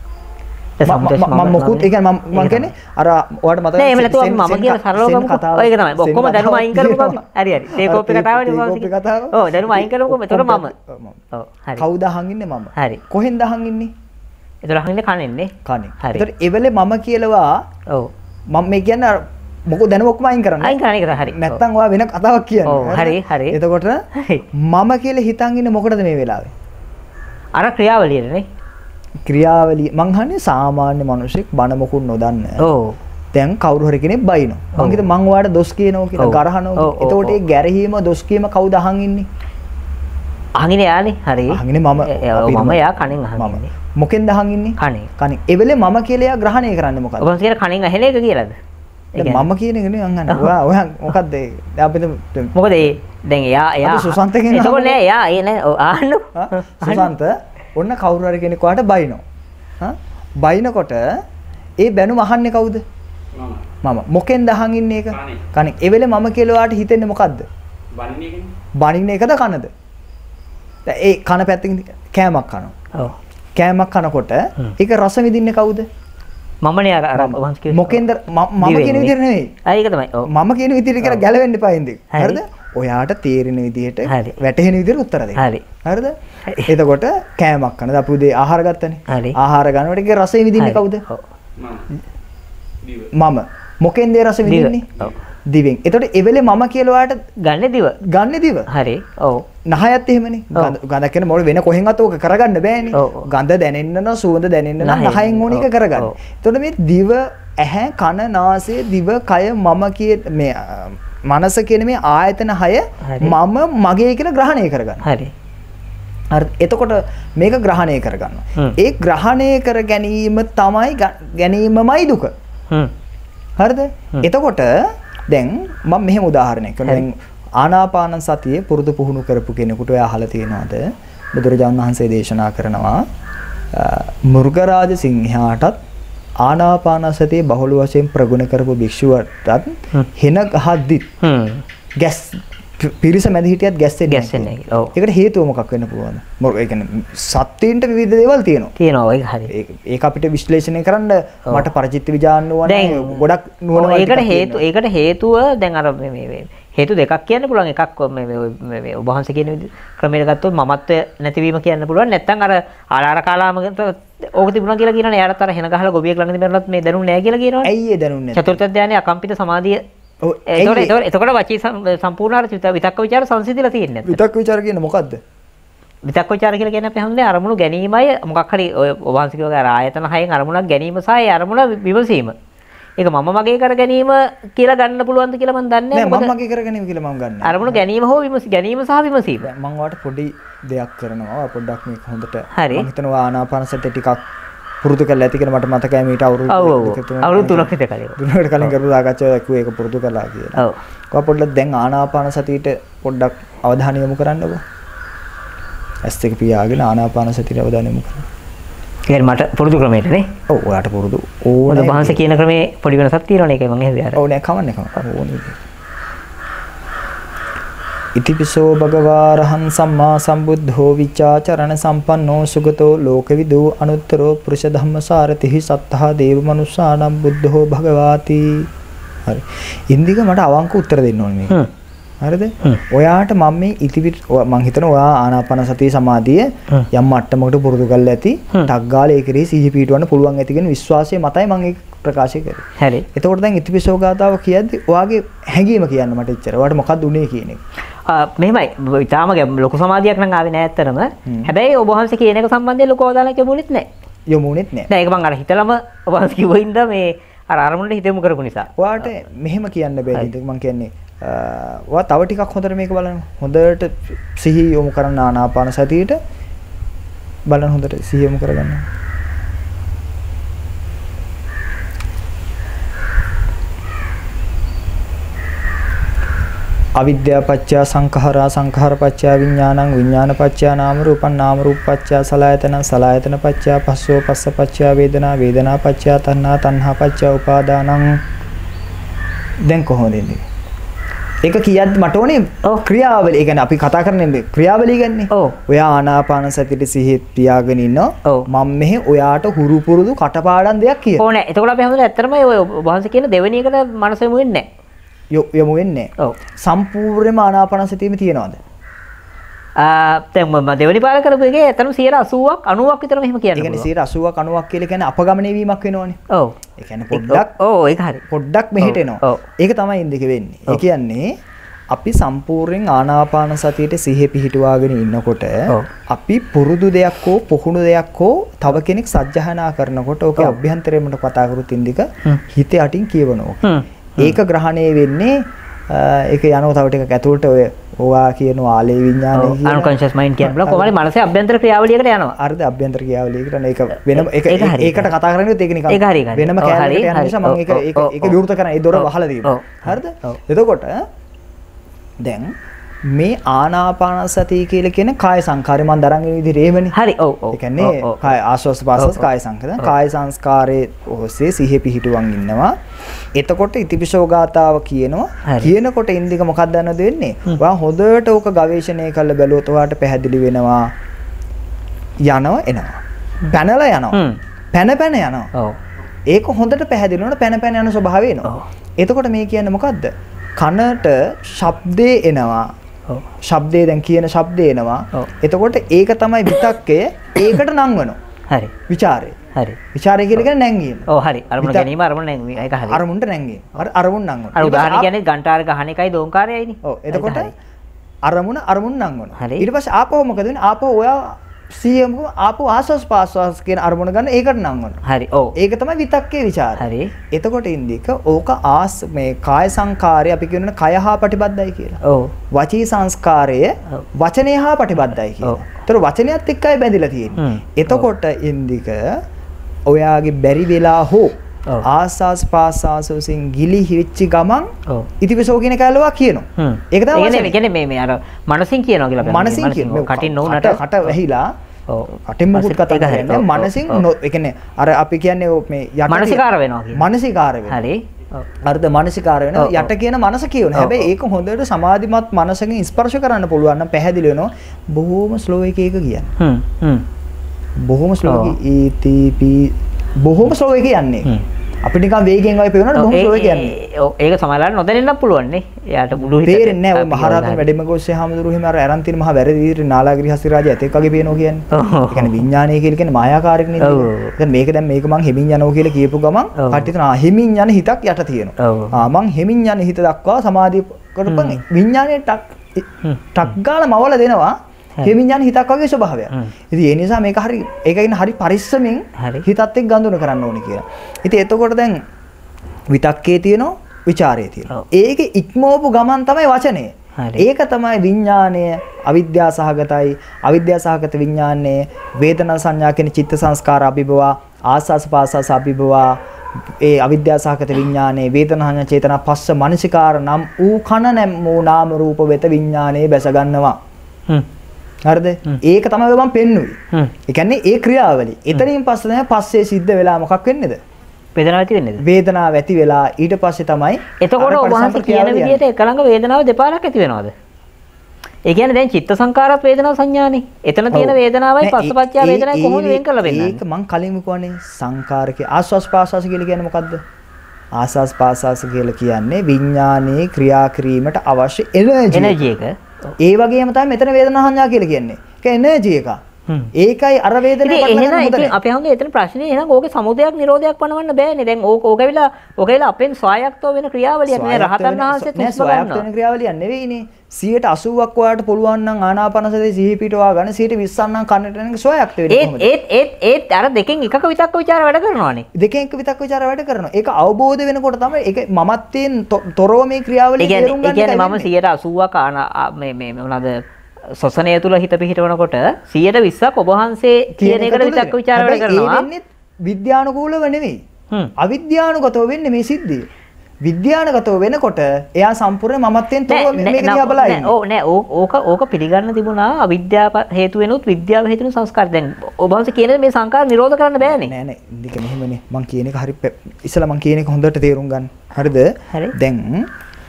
මම මොකුත් ඒ කියන්නේ මම මම කියන්නේ අර ඔයාලට මතකයි නෑ එහෙම නැතුව මම කියන සරලව ගමුකෝ ඔය එක තමයි ඔක්කොම දැනුම අයින් කරමුකෝ අපි හරි හරි ටේක් ඔෆ් එක කතාවනේ මොකක්ද ඔව් දැනුම අයින් කරමුකෝ එතකොට මම ඔව් හරි කවුද අහන් ඉන්නේ මම හරි කොහෙන්ද අහන් ඉන්නේ එතකොට අහන් ඉන්නේ කනෙන්නේ කනේ හරි එතකොට එවලේ මම කියලාවා ඔව් මම මේ කියන්නේ මොකද දැනුම ඔක්කොම අයින් කරන්න අයින් කරන්න එක හරි නැත්තම් ඔයා වෙන කතාවක් කියන්නේ ඔව් හරි හරි එතකොට මම කියලා හිතන් ඉන්නේ මොකටද මේ වෙලාවේ අර ක්‍රියාවලියනේ ක්‍රියාවලිය මං අහන්නේ සාමාන්‍ය මිනිසෙක් බන මොකුත් නොදන්න. ඔව්. දැන් කවුරු හරි කෙනෙක් බයිනවා. මං හිතුවා මං ඔයාලට දොස් කියනවා කියලා ගරහනවා. එතකොට ඒ ගැරහීම දොස් කීම කවුද අහන් ඉන්නේ? අහන්නේ යානේ. හරි. අහන්නේ මම. මම යා කණෙන් අහන්නේ. මොකෙන්ද අහන් ඉන්නේ? කණෙන්. කණෙන්. ඒ වෙලේ මම කියලා එයා ග්‍රහණය කරන්නේ මොකද්ද? ඔබ කියන කණෙන් ඇහෙන එක කියලාද? මම කියන එක නේ අහන්නේ. ඔයා ඔයා මොකද්ද ඒ? අපිට මොකද ඒ දැන් එයා එයා සුසන්ත කියන එතකොට නෑ එයා ඒ නෑ අහන්න. සුසන්ත ඔන්න කවුරු හරි කෙනෙක් ඔයාට බයිනවා. හා බයිනකොට ඒ බැනුම අහන්නේ කවුද? මම. මම. මොකෙන්ද අහන් ඉන්නේ ඒක? කණෙන්. ඒ වෙලේ මම කියලා ඔයාට හිතෙන්නේ මොකද්ද? බනින්නේ එකනේ. බනින්නේ එකද කනද? දැන් ඒ කන පැත්තකින් කෑමක් කනවා. ඔව්. කෑමක් කනකොට ඒක රස විඳින්නේ කවුද? මමනේ අර අර වංශ කිව්වේ. මොකෙන්ද මම කියන විදිහට නෙවෙයි. ආ ඒක තමයි. ඔව්. මම කියන විදිහට කියලා ගැලවෙන්න එපා ඉන්නේ. හරිද? ඔයාට තේරෙන විදිහට වැටහෙන විදිහට උත්තර දෙන්න. හරි. හරිද? එතකොට කෑමක් කනද අපි උදේ ආහාර ගත්තනේ. හරි. ආහාර ගන්නකොට ඒකේ රසය විඳින්නේ කවුද? මම. මොකෙන්ද ඒ රස විඳින්නේ? ඔව්. දිවෙන්. එතකොට ඒ වෙලේ මම කියලා ඔයාට ගන්න දිව. ගන්න දිව. හරි. ඔව්. නහයත් එහෙමනේ. ගඳ කියන මොළ වෙන කොහෙන්වත් ඕක කරගන්න බෑනේ. ගඳ දැනෙන්න නම් සුවඳ දැනෙන්න නම් නහයෙන් ඕන එක කරගන්න. එතකොට මේ දිව, ඇහැ, කන, නාසය, දිව, කය මම කිය මේ මනස කියන මේ ආයතන හය මම මගේ කියලා ග්‍රහණය කරගන්න. හරි. හරි. එතකොට මේක ග්‍රහණය කරගන්නවා. ඒ ග්‍රහණය කර ගැනීම තමයි ගැනීමමයි දුක. හ්ම්. හරිද? එතකොට දැන් මම මෙහෙම උදාහරණයක් කරනවා. දැන් ආනාපාන සතියේ පුරුදු පුහුණු කරපු කෙනෙකුට ඔය අහලා තියෙනවද? බුදුරජාණන් වහන්සේ දේශනා කරනවා මුර්ගරාජ සිංහයාටත් ආනාපාන සතියේ බහුල වශයෙන් ප්‍රගුණ කරපු භික්ෂුවටත් හෙන ගහද්දිත් ගැස් පිරිස මැද හිටියත් ගැස්සෙන්නේ නැහැ. ඔව්. ඒකට හේතුව මොකක් වෙන්න පුළුවන්ද? මොකද ඒ කියන්නේ සත්‍යයෙන්ට විවිධ දේවල් තියෙනවා. තියෙනවා ඒක හරි. ඒක අපිට විශ්ලේෂණය කරන්න මට පරිචිත්ත විඥාන ඕනේ. ගොඩක් නුවණ ඒකට හේතු ඒකට හේතුව දැන් අර මේ මේ හේතු දෙකක් කියන්න පුළුවන්. එකක් මේ මේ ඔබ වහන්සේ කියන ක්‍රමයට ගත්තොත් මමත්වය නැතිවීම කියන්න පුළුවන්. නැත්නම් අර ආලාර කාලාමකට ඕක තිබුණා කියලා කියනවනේ. එයාලත් අර හෙන ගහලා ගොවියෙක් ළඟදී මරනත් මේ දැනුන්නේ නැහැ කියලා කියනවනේ. ඇයි ඒ දැනුන්නේ? චතුර්ථ ධානයේ අකම්පිත සමාධිය. ඔව් ඒතකොට ඒතකොට එතකොට වචී සම්පූර්ණ අර විතක්ක ਵਿਚාර සංසිඳිලා තියෙන්නේ නැත්නම්. විතක්ක ਵਿਚාර කියන්නේ මොකද්ද? විතක්ක ਵਿਚාර කියලා කියන්නේ අපි හඳුන්නේ අරමුණු ගැනීමයි මොකක් හරි ඔය ඔබ වහන්සේ කියවගේ අර ආයතන හයෙන් අරමුණක් ගැනීම සහ ඒ අරමුණ විමසීම. ඒක මම මගේ කර ගැනීම කියලා ගන්න පුළුවන්ද කියලා මම දන්නේ නැහැ. නෑ මම මගේ කර ගැනීම කියලා මම ගන්නවා. අරමුණු ගැනීම හෝ විමස ගැනීම සහ විමසීම. මම ඔයාලට පොඩි දෙයක් කරනවා. පොඩ්ඩක් මේක හොඳට හරි. මම හිතනවා ආනාපාන සතිය ටිකක් පුරුදු කරලා ඇති කියලා මට මතකයි මීට අවුරුදු අවුරුදු තුනක් විතර කලින්. තුනකට කලින් කරපු සාකච්ඡාවක් කිව්ව ඒක පුරුදු කළා කියලා. ඔව්. කොහොම පොඩ්ඩක් දැන් ආනාපාන සතියට පොඩ්ඩක් අවධානය යොමු කරන්නකෝ. ඇස් දෙක පියාගෙන ආනාපාන සතියට අවධානය යොමු කරන්න. ඒක මට පුරුදු ක්‍රමයට නේ. ඔව් ඔයාට පුරුදු ඕනේ. ඔබ වහන්සේ කියන ක්‍රමේ පොඩි වෙනසක් තියෙනවනේ ඒකයි මම එහෙම ඔව් නෑ කවන්නේ කවන්නේ ඕනේ. ඉතිපිසෝ භගවා රහං සම්මා සම්බුද්ධෝ විචාචරණ සම්පන්නෝ සුගතෝ ලෝකවිදු අනුත්තරෝ පුරුෂ ධම්මසාරතිහි සත්තා දේව මනුස්සානම් බුද්ධෝ භගවාති. හරි. ඉන්දික මට අවංක උත්තර දෙන්න ඕනේ මේක. හරිද? ඔයාට මම මේ ඉතිපි මං හිතනවා ඔයා ආනාපාන සතිය සමාධිය යම් මට්ටමකට පුරුදු කරලා ඇති. ටක් ගාලා ඒ කෙරෙහි සිහි පිටවන්න පුළුවන් ඇති කියන විශ්වාසය මතයි මම ඒක ප්‍රකාශ කරේ. හරි. එතකොට දැන් ඉතිපිසෝ ගාතාව කියද්දි ඔයාගේ හැඟීම කියන්න මට එච්චර. ඔයාට මොකක්ද උනේ කියන එක. මෙහෙමයි. ඊටාම ලොකු සමාධියක් නම් ආවේ නෑ ඇත්තටම. හැබැයි ඔබ වහන්සේ කියන එක සම්බන්ධයෙන් ලොකු අවධානයක් යොමුුනෙත් නෑ. යොමුුනෙත් නෑ. නෑ ඒක මං අර හිතලම ඔබ වහන්සේ කිව්වින්ද මේ අර අරමුණට හිතෙමු කරපු නිසා. ඔයාට මෙහෙම කියන්න බෑ නේද? මං කියන්නේ ඔයා තව ටිකක් හොඳට මේක බලන්න. හොඳට සිහි යොමු කරන්න ආනාපාන සතියට බලන්න හොඳට සිහි යොමු කරගන්න. අවිද්‍යාව පත්‍ය සංඛාරා සංඛාර පත්‍ය විඥානං විඥාන පත්‍ය නාම රූපං නාම රූප පත්‍ය සලආයතන සලආයතන පත්‍ය පස්සෝ පස්ස පත්‍ය වේදනා වේදනා පත්‍ය තණ්හා තණ්හා පත්‍ය උපාදානං. දැන් කොහොමද ඉන්නේ? ඒක කියද්දි මට ඕනේ ක්‍රියාවලිය. ඒ කියන්නේ අපි කතා කරන්නේ ක්‍රියාවලිය ගැන්නේ. ඔව්. ඔයා ආනාපාන සතියේ සිහිය තියාගෙන ඉන්නවා. මම මෙහි ඔයාට හුරු පුරුදු කටපාඩම් දෙයක් කියනවා. ඕනේ. එතකොට අපි හැමෝටම ඇත්තටම ඔය වහන්සේ කියන දෙවෙනි එකට මනස යොමු වෙන්නේ නැහැ. යොමු වෙන්නේ නැහැ. ඔව්. සම්පූර්ණයෙන්ම ආනාපාන සතියෙම තියෙනවද? ආ දැන් මම දෙවෙනි පාර කරපු එකේ ඇත්තටම සියයට අසූවක් අනූවක් විතර මෙහෙම කියන්න පුළුවන්. ඒ කියන්නේ සියයට අසූවක් අනූවක් කියලා කියන්නේ අපගමනය වීමක් වෙනවනේ. ඔව්. ඒ කියන්නේ පොඩ්ඩක් ඔව් ඒක හරි. පොඩ්ඩක් මෙහෙට එනවා. ඒක තමයි ඉන්දික වෙන්නේ. ඒ කියන්නේ අපි සම්පූර්ණයෙන් ආනාපාන සතියේ සිහිය පිහිටුවාගෙන ඉන්නකොට අපි පුරුදු දෙයක් හෝ පුහුණු දෙයක් හෝ තව කෙනෙක් සජ්ජහනා කරනකොට ඔකේ අභ්‍යන්තරයෙන්ම කතා කරුත් ඉන්දික හිත යටින් කියවනවා. ඒක ග්‍රහණය වෙන්නේ ඒක යනවා තව ටිකක් ඇතුළට ඔය ඕවා කියන ආලේ විඥානය කියන අන්කොන්ෂස් මයින්ඩ් කියන බල කොහොමද මනසේ අභ්‍යන්තර ක්‍රියාවලියකට යනවා. හරිද? අභ්‍යන්තර ක්‍රියාවලියකට නේ ඒක වෙනම ඒක ඒකට කතා කරන්නේ ඒක නිකන් වෙනම කැලේකට යන නිසා මම ඒක ඒක ඒක විවෘත කරන ඒ දොර වහලා තියෙනවා. හරිද? එතකොට දැන් මේ ආනාපාන සතිය කියලා කියන කාය සංකාරය මම දරන් ඉන්න විදිහට එහෙමනේ. හරි. ඔව් ඔව්. ඒ කියන්නේ කාය ආස්වාස් පාස්වාස් කාය සංකාරය. කාය සංස්කාරයේ ඔස්සේ සිහිය පිහිටුවන් ඉන්නවා. එතකොට ඉතිපිසෝ ගාතාව කියනවා. කියනකොට ඉන්දික මොකක්ද දන්නවද වෙන්නේ? ඔයා හොඳට ඕක ගවේෂණය කරලා බැලුවොත් ඔයාට පැහැදිලි වෙනවා. යනවා එනවා. පැනලා යනවා. පැන පැන යනවා. ඔව්. ඒක හොඳට පැහැදිලි වෙනකොට පැන පැන යන ස්වභාවය එනවා. එතකොට මේ කියන්නේ මොකද්ද? කනට ශබ්දේ එනවා. ශබ්දේ දැන් කියන ශබ්දේ එනවා. එතකොට ඒක තමයි විතක්කය. ඒකට නංවනවා. හරි. ਵਿਚාරය. හරි. ਵਿਚාරය කියලා කියන්නේ නැංගීම. ඔව් හරි. අරමුණ ගැනීම අරමුණ නැංගීම. ඒක හරි. අරමුණට නැංගීම. අර අරමුණ නංවනවා. අර උදාහරණ කියන්නේ ගන්ටාර ගහන එකයි දෝංකාරයයිනේ. ඔව්. එතකොට අරමුණ අරමුණ නංවනවා. ඊට පස්සේ ආපහු මොකද වෙන්නේ? ආපහු ඔයා සීයම ආපහු ආස්වාස් පාස්වාස් කියන අරමුණ ගන්න ඒකට නංවනවා. හරි. ඔව්. ඒක තමයි විතක්කේ ਵਿਚාරය. හරි. එතකොට ඉන්දික ඕක ආස් මේ කාය සංකාරය අපි කියනවා කය හා ප්‍රතිබද්ධයි කියලා. ඔව්. වචී සංස්කාරය වචනය හා ප්‍රතිබද්ධයි කියලා. ඒතර වචනයත් එක්කයි බැඳිලා තියෙන්නේ. එතකොට ඉන්දික ඔයාගේ බැරි වෙලා හෝ ආස්වාස් පාස්වාස් වලින් ගිලි හිච්චි ගමන් ඉතිපිසෝ කියන කැලවා කියනවා. ඒක තමයි ඒ කියන්නේ මේ මේ අර මනසින් කියනවා කියලා අපි. මනසින් කියනවා. කටින් නොඋනට කට වැහිලා ඔව් කටින් මුකුත් කතා කරන්නේ මනසින් ඒ කියන්නේ අර අපි කියන්නේ මේ යට මානසිකාර වෙනවා කියන්නේ. මානසිකාර වෙනවා. හරි. අර්ධ මානසිකාර වෙනවා. යට කියන මනස කියනවා. හැබැයි ඒක හොඳට සමාධිමත් මනසකින් ස්පර්ශ කරන්න පුළුවන් නම් පැහැදිලි වෙනවා. බොහොම ස්ලෝ එකේ එක කියන්නේ. හ්ම් හ්ම්. බොහොම ස්ලෝ එකේ E T P බොහොම ස්ලෝ එකේ යන්නේ. අපිට නිකන් වේගෙන් වගේ පේනවනේ බොහොම ස්ලෝ එකේ යන්නේ. ඒක සමහරවිට නොදැනෙන්නත් පුළුවන් නේ. එයාට මුළු හිත තේරෙන්නේ නැහැ. ඔය මහරහතන් වැඩිම ගොස්සේ හැමදෙරු හිම අර අරන් තියෙන මහ වැරදි විදිහට නාලාගිරි හස්ති රාජය ඇතෙක් වගේ පේනවා කියන්නේ. ඒ කියන්නේ විඥානය කියලා කියන්නේ මායාකාරක නේ. දැන් මේක දැන් මේක මං හෙමින් යනවා කියලා කියපු ගමන් කට්ටිය තන හෙමින් යන හිතක් යට තියෙනවා. ආ මං හෙමින් යන හිත දක්වා සමාධිය කරපන් විඥානයේ ටක් ටක් ගාලා මවල දෙනවා. හෙමින් යන හිතක් වගේ ස්වභාවයක්. ඉතින් ඒ නිසා මේක හරි ඒකකින් හරි පරිස්සමෙන් හිතත් එක්ක ගඳුන කරන්න ඕනේ කියලා. ඉතින් එතකොට දැන් විතක්කේ තියෙනවා විචාරයේ තියෙනවා. ඒකේ ඉක්මවපු ගමන් තමයි වචනේ. ඒක තමයි විඥාණය අවිද්‍යා සහගතයි. අවිද්‍යා සහගත විඥානයේ වේදනා සංඥා කියන චිත්ත සංස්කාර අභිභවා ආස්වාස පාසස අභිභවා ඒ අවිද්‍යා සහගත විඥානයේ වේදනා සංඥා චේතනා පස්ස මනසිකාර නම් ඌ කන නැම් වූ නාම රූප වෙත විඥානයේ බැස ගන්නවා. හරිද? ඒක තමයි මම පෙන්නුවේ. ඒ කියන්නේ ඒ ක්‍රියාවලිය. එතනින් පස්සේ තමයි පස්සේ සිද්ධ වෙලා මොකක් වෙන්නේද? වේදනාව ඇති වෙන්නේද? වේදනාව ඇති වෙලා ඊට පස්සේ තමයි එතකොට ඔබ වහන්සේ කියන විදිහට එකලඟ වේදනාව දෙපාරක් ඇති වෙනවද? ඒ කියන්නේ දැන් චිත්ත සංකාරත් වේදනා සංඥානේ. එතන තියෙන වේදනාවයි පස්සපච්චය වේදනාවයි කොහොමද වෙන් කරලා වෙන්නේ? ඒක මං කලින් කිව්වනේ සංකාරකේ ආස්වාස් පාස්වාස් කියලා කියන්නේ මොකද්ද? ආස්වාස් පාස්වාස් කියලා කියන්නේ විඥානයේ ක්‍රියා කිරීමට අවශ්‍ය එනර්ජි. එනර්ජි එක. ඒ වගේම තමයි මෙතන වේදනා සංඥා කියලා කියන්නේ. ඒක එනර්ජි එකක්. ඒකයි අර වේදනාව පටලවා ගන්න හොඳ. අපි හංගේ එතන ප්‍රශ්නේ එහෙනම් ඕකේ සමුදයක් නිරෝධයක් පනවන්න බෑනේ. දැන් ඕක ඕක ඇවිල්ලා ඕක ඇවිල්ලා අපෙන් ස්වයක්තව වෙන ක්‍රියාවලියක් නේ. රහතන් වහන්සේ නෑ ස්වයක්ත වෙන ක්‍රියාවලියක් නෙවෙයිනේ. සියයට අසූවක් ඔයාලට පුළුවන් නම් ආනාපානසතිය සිහි පිටවා ගන්න සියයට විස්සක් නම් කන්නට යන එක ස්වයක්ත වෙන්නේ කොහොමද? ඒත් ඒත් ඒත් අර දෙකෙන් එකක විතක්ක ਵਿਚාර වැඩ කරනවානේ. දෙකෙන් එක විතක්ක ਵਿਚාර වැඩ කරනවා. ඒක අවබෝධ වෙනකොට තමයි ඒක මමත්වයෙන් තොරව මේ ක්‍රියාවලිය තේරුම් ගන්න. ඒ කියන්නේ මම සියයට අසූවක් මේ මේ මොනවාද සොසනය තුල හිත පිහිටවනකොට සියයට විස්සක් ඔබ වහන්සේ කියන එකට විතක්ක ਵਿਚාර වැඩ කරනවා. ඒ වෙන්නේ විද්‍යානුකූලව නෙවෙයි. අවිද්‍යානුගතව වෙන්නේ මේ සිද්ධිය. විද්‍යානුගතව වෙනකොට එයා සම්පූර්ණ මමත්වයෙන් තොරව මේක දිහා බලා ඉන්නේ. ඔව් නෑ ඕක ඕක පිළිගන්න තිබුණා අවිද්‍යාව හේතු වෙනුත් විද්‍යාව හේතු වෙන සංස්කාර. දැන් ඔබ වහන්සේ කියන මේ සංස්කාර නිරෝධ කරන්න බෑනේ. නෑ නෑ ඉතින් මෙහෙමනේ මං කියන එක හරි ඉස්සලා මං කියන එක හොඳට තේරුම් ගන්න. හරිද? දැන්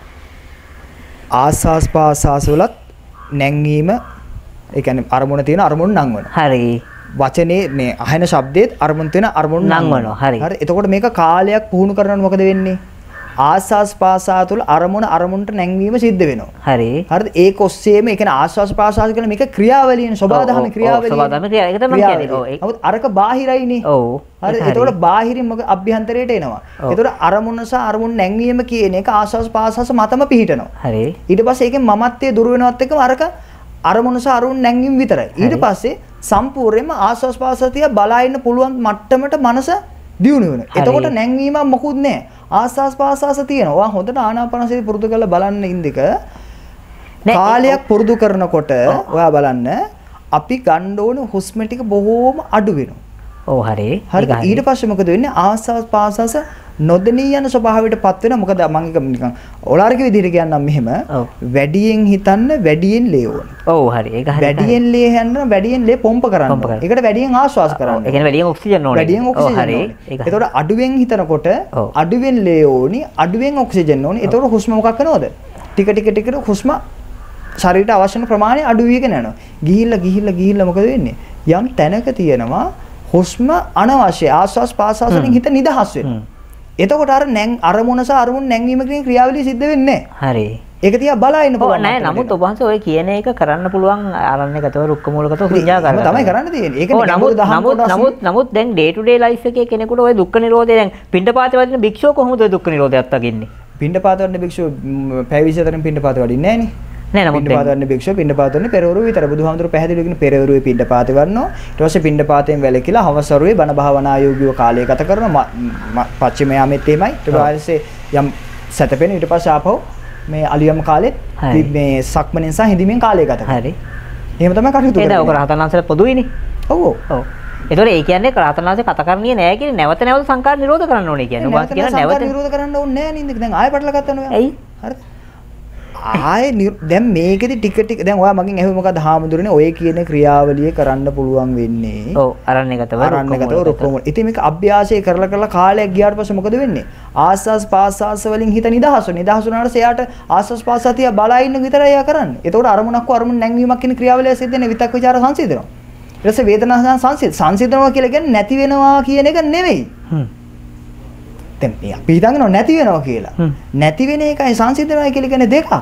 ආස්වාස් පාස්වාස් වලත් නැංවීම ඒ කියන්නේ අරමුණ තියෙන අරමුණ නංවන. හරි. වචනේ මේ අහන ශබ්දෙත් අරමුණ තියෙන අරමුණ නංවනවා. හරි. හරි. එතකොට මේක කාලයක් පුහුණු කරනකොට මොකද වෙන්නේ? ආස්වාස් පාසා තුළ අරමුණ අරමුණට නැංවීම සිද්ධ වෙනවා. හරි. හරිද? ඒක ඔස්සේම ඒ කියන්නේ ආස්වාස් පාසා කියන මේක ක්‍රියාවලියනේ ස්වභාව දහම ක්‍රියාවලිය. ස්වභාව දහම ක්‍රියාව. ඒක තමයි කියන්නේ. ඔව්. නමුත් අරක බාහිරයිනේ. ඔව්. හරි. එතකොට බාහිරින් මොකද අභ්‍යන්තරයට එනවා. එතකොට අරමුණ සහ අරමුණ නැංවීම කියන එක ආස්වාස් පාසාස මතම පිහිටනවා. හරි. ඊට පස්සේ ඒකෙන් මමත්වයේ දුර වෙනවත් එක්කම අරක අරමුණ සහ අරමුණ නැංවීම විතරයි. ඊට පස්සේ සම්පූර්ණයෙන්ම ආස්වාස් පාසතිය බලා ඉන්න පුළුවන් මට්ටමට මනස දියුණු වෙනවා. එතකොට නැංවීමක් මොකුත් නැහැ. ආස්වාස් පාසාස තියෙනවා. ඔයා හොඳට ආනාපානසති පුරුදු කරලා බලන්න ඉන්දික කාලයක් පුරුදු කරනකොට ඔයා බලන්න අපි ගන්න ඕන හුස්ම ටික බොහෝම අඩු වෙනවා. ඔව් හරි. හරි. ඊට පස්සේ මොකද වෙන්නේ? ආස්වාස් පාසාස නොදෙනී යන ස්වභාවයටපත් වෙනවා. මොකද මම එක නිකන් ඔලාරික විදිහට කියන්නම් මෙහෙම වැඩියෙන් හිතන්න වැඩියෙන් ලේ ඕන. ඔව් හරි. ඒක හරි. වැඩියෙන් ලේ යන්න වැඩියෙන් ලේ පොම්ප කරන්න. ඒකට වැඩියෙන් ආශ්වාස කරන්න. ඒ කියන්නේ වැඩියෙන් ඔක්සිජන් ඕනේ. වැඩියෙන් ඔක්සිජන් ඕනේ. ඒතකොට අඩුවෙන් හිතනකොට අඩුවෙන් ලේ ඕනි, අඩුවෙන් ඔක්සිජන් ඕනි. ඒතකොට හුස්ම මොකක් වෙනවද? ටික ටික ටික හුස්ම ශරීරයට අවශ්‍ය ප්‍රමාණය අඩු වෙගෙන යනවා. ගිහිල්ලා ගිහිල්ලා ගිහිල්ලා මොකද වෙන්නේ? යම් තැනක තියෙනවා හුස්ම අනවශ්‍ය ආශ්වාස පාසාස වලින් හිත නිදහස් වෙනවා. එතකොට අර නැන් අරමුණ සහ අරමුණ නැංවීම කියන ක්‍රියාවලිය සිද්ධ වෙන්නේ නැහැ. හරි. ඒක තියා බලා ඉන්න පුළුවන්. නෑ නමුත් ඔබ වහන්සේ ඔය කියන එක කරන්න පුළුවන් ආරණ්‍යගතව රුක්ක මූලගතව ක්‍රියා කරනවා. තමයි කරන්න තියෙන්නේ. ඒක නමුත් නමුත් නමුත් නමුත් දැන් ඩේ ටු ඩේ ලයිෆ් එකේ කෙනෙකුට ඔය දුක්ඛ නිරෝධය දැන් පින්ඩපාතේ වදින භික්ෂුව කොහොමද ඔය දුක්ඛ නිරෝධයත් අගින්නේ? පින්ඩපාත වදින භික්ෂුව පැය විසිහතරෙන් පින්ඩපාත වඩින්නේ නෑනේ. නෑ නමුත් පින්ඩපාත වදින භික්ෂුව පින්ඩපාත වදින පෙරවරු විතර බුදුහාමුදුරුවෝ පැහැදිලිව කියන පෙරවරුවේ පින්ඩපාතේ වඩනවා. ඊට පස්සේ පින්ඩපාතෙන් වැළකීලා හවසරුවේ බණ භාවනා යෝගීව කාලය ගත කරනවා. පච්චිම යාමෙත් එමයයි. ඊට පස්සේ යම් සැතපෙන ඊට පස්සේ ආපහු මේ අලියම් කාලෙත් මේ සක්මණෙන් සහ හිඳීමෙන් කාලය ගත කරනවා. හරි. එහෙම තමයි කටයුතු කරන්නේ. ඒක ඔක රහතන් වහන්සේලා පොදුයිනේ. ඔව් ඔව්. ඒතකොට ඒ කියන්නේ රහතන් වහන්සේ කතකරණියේ නෑ කියන්නේ නැවත නැවත සංකාර නිරෝධ කරන්න ඕනේ කියන්නේ. ඔබ කියන නැවත නිරෝධ කරන්න ඕනේ නෑ නේද? දැන් ආයෙ පටල ගත්තා නෝ. ඇයි? හරිද? ආයේ දැන් මේකෙදි ටික ටික දැන් ඔයා මගෙන් ඇහුවේ මොකද්ද හාමුදුරනේ ඔය කියන ක්‍රියාවලිය කරන්න පුළුවන් වෙන්නේ. ඔව් අරණ්‍යගතව අරණ්‍යගතව රුක්කම. ඉතින් මේක අභ්‍යාසය කරලා කරලා කාලයක් ගියාට පස්සේ මොකද වෙන්නේ? ආස්වාස් පාස්වාස් වලින් හිත නිදහස් වෙනවා. නිදහස් වුණාට එයාට ආස්වාස් පාස්වාතිය බලා ඉන්න විතරයි එයා කරන්නේ. ඒතකොට අරමුණක් හෝ අරමුණ නැංවීමක් කියන ක්‍රියාවලිය සිද්ධ වෙන්නේ විතක් ਵਿਚාර සංසිඳනවා. ඊට පස්සේ වේදනා සංසිඳ සංසිඳනවා කියලා කියන්නේ නැති වෙනවා කියන එක නෙවෙයි. හ්ම්. දැන් මේ අපි හිතන්නේ නැති වෙනවා කියලා. නැති වෙන එකයි සංසිඳනවා කියලා කියන්නේ දෙකක්.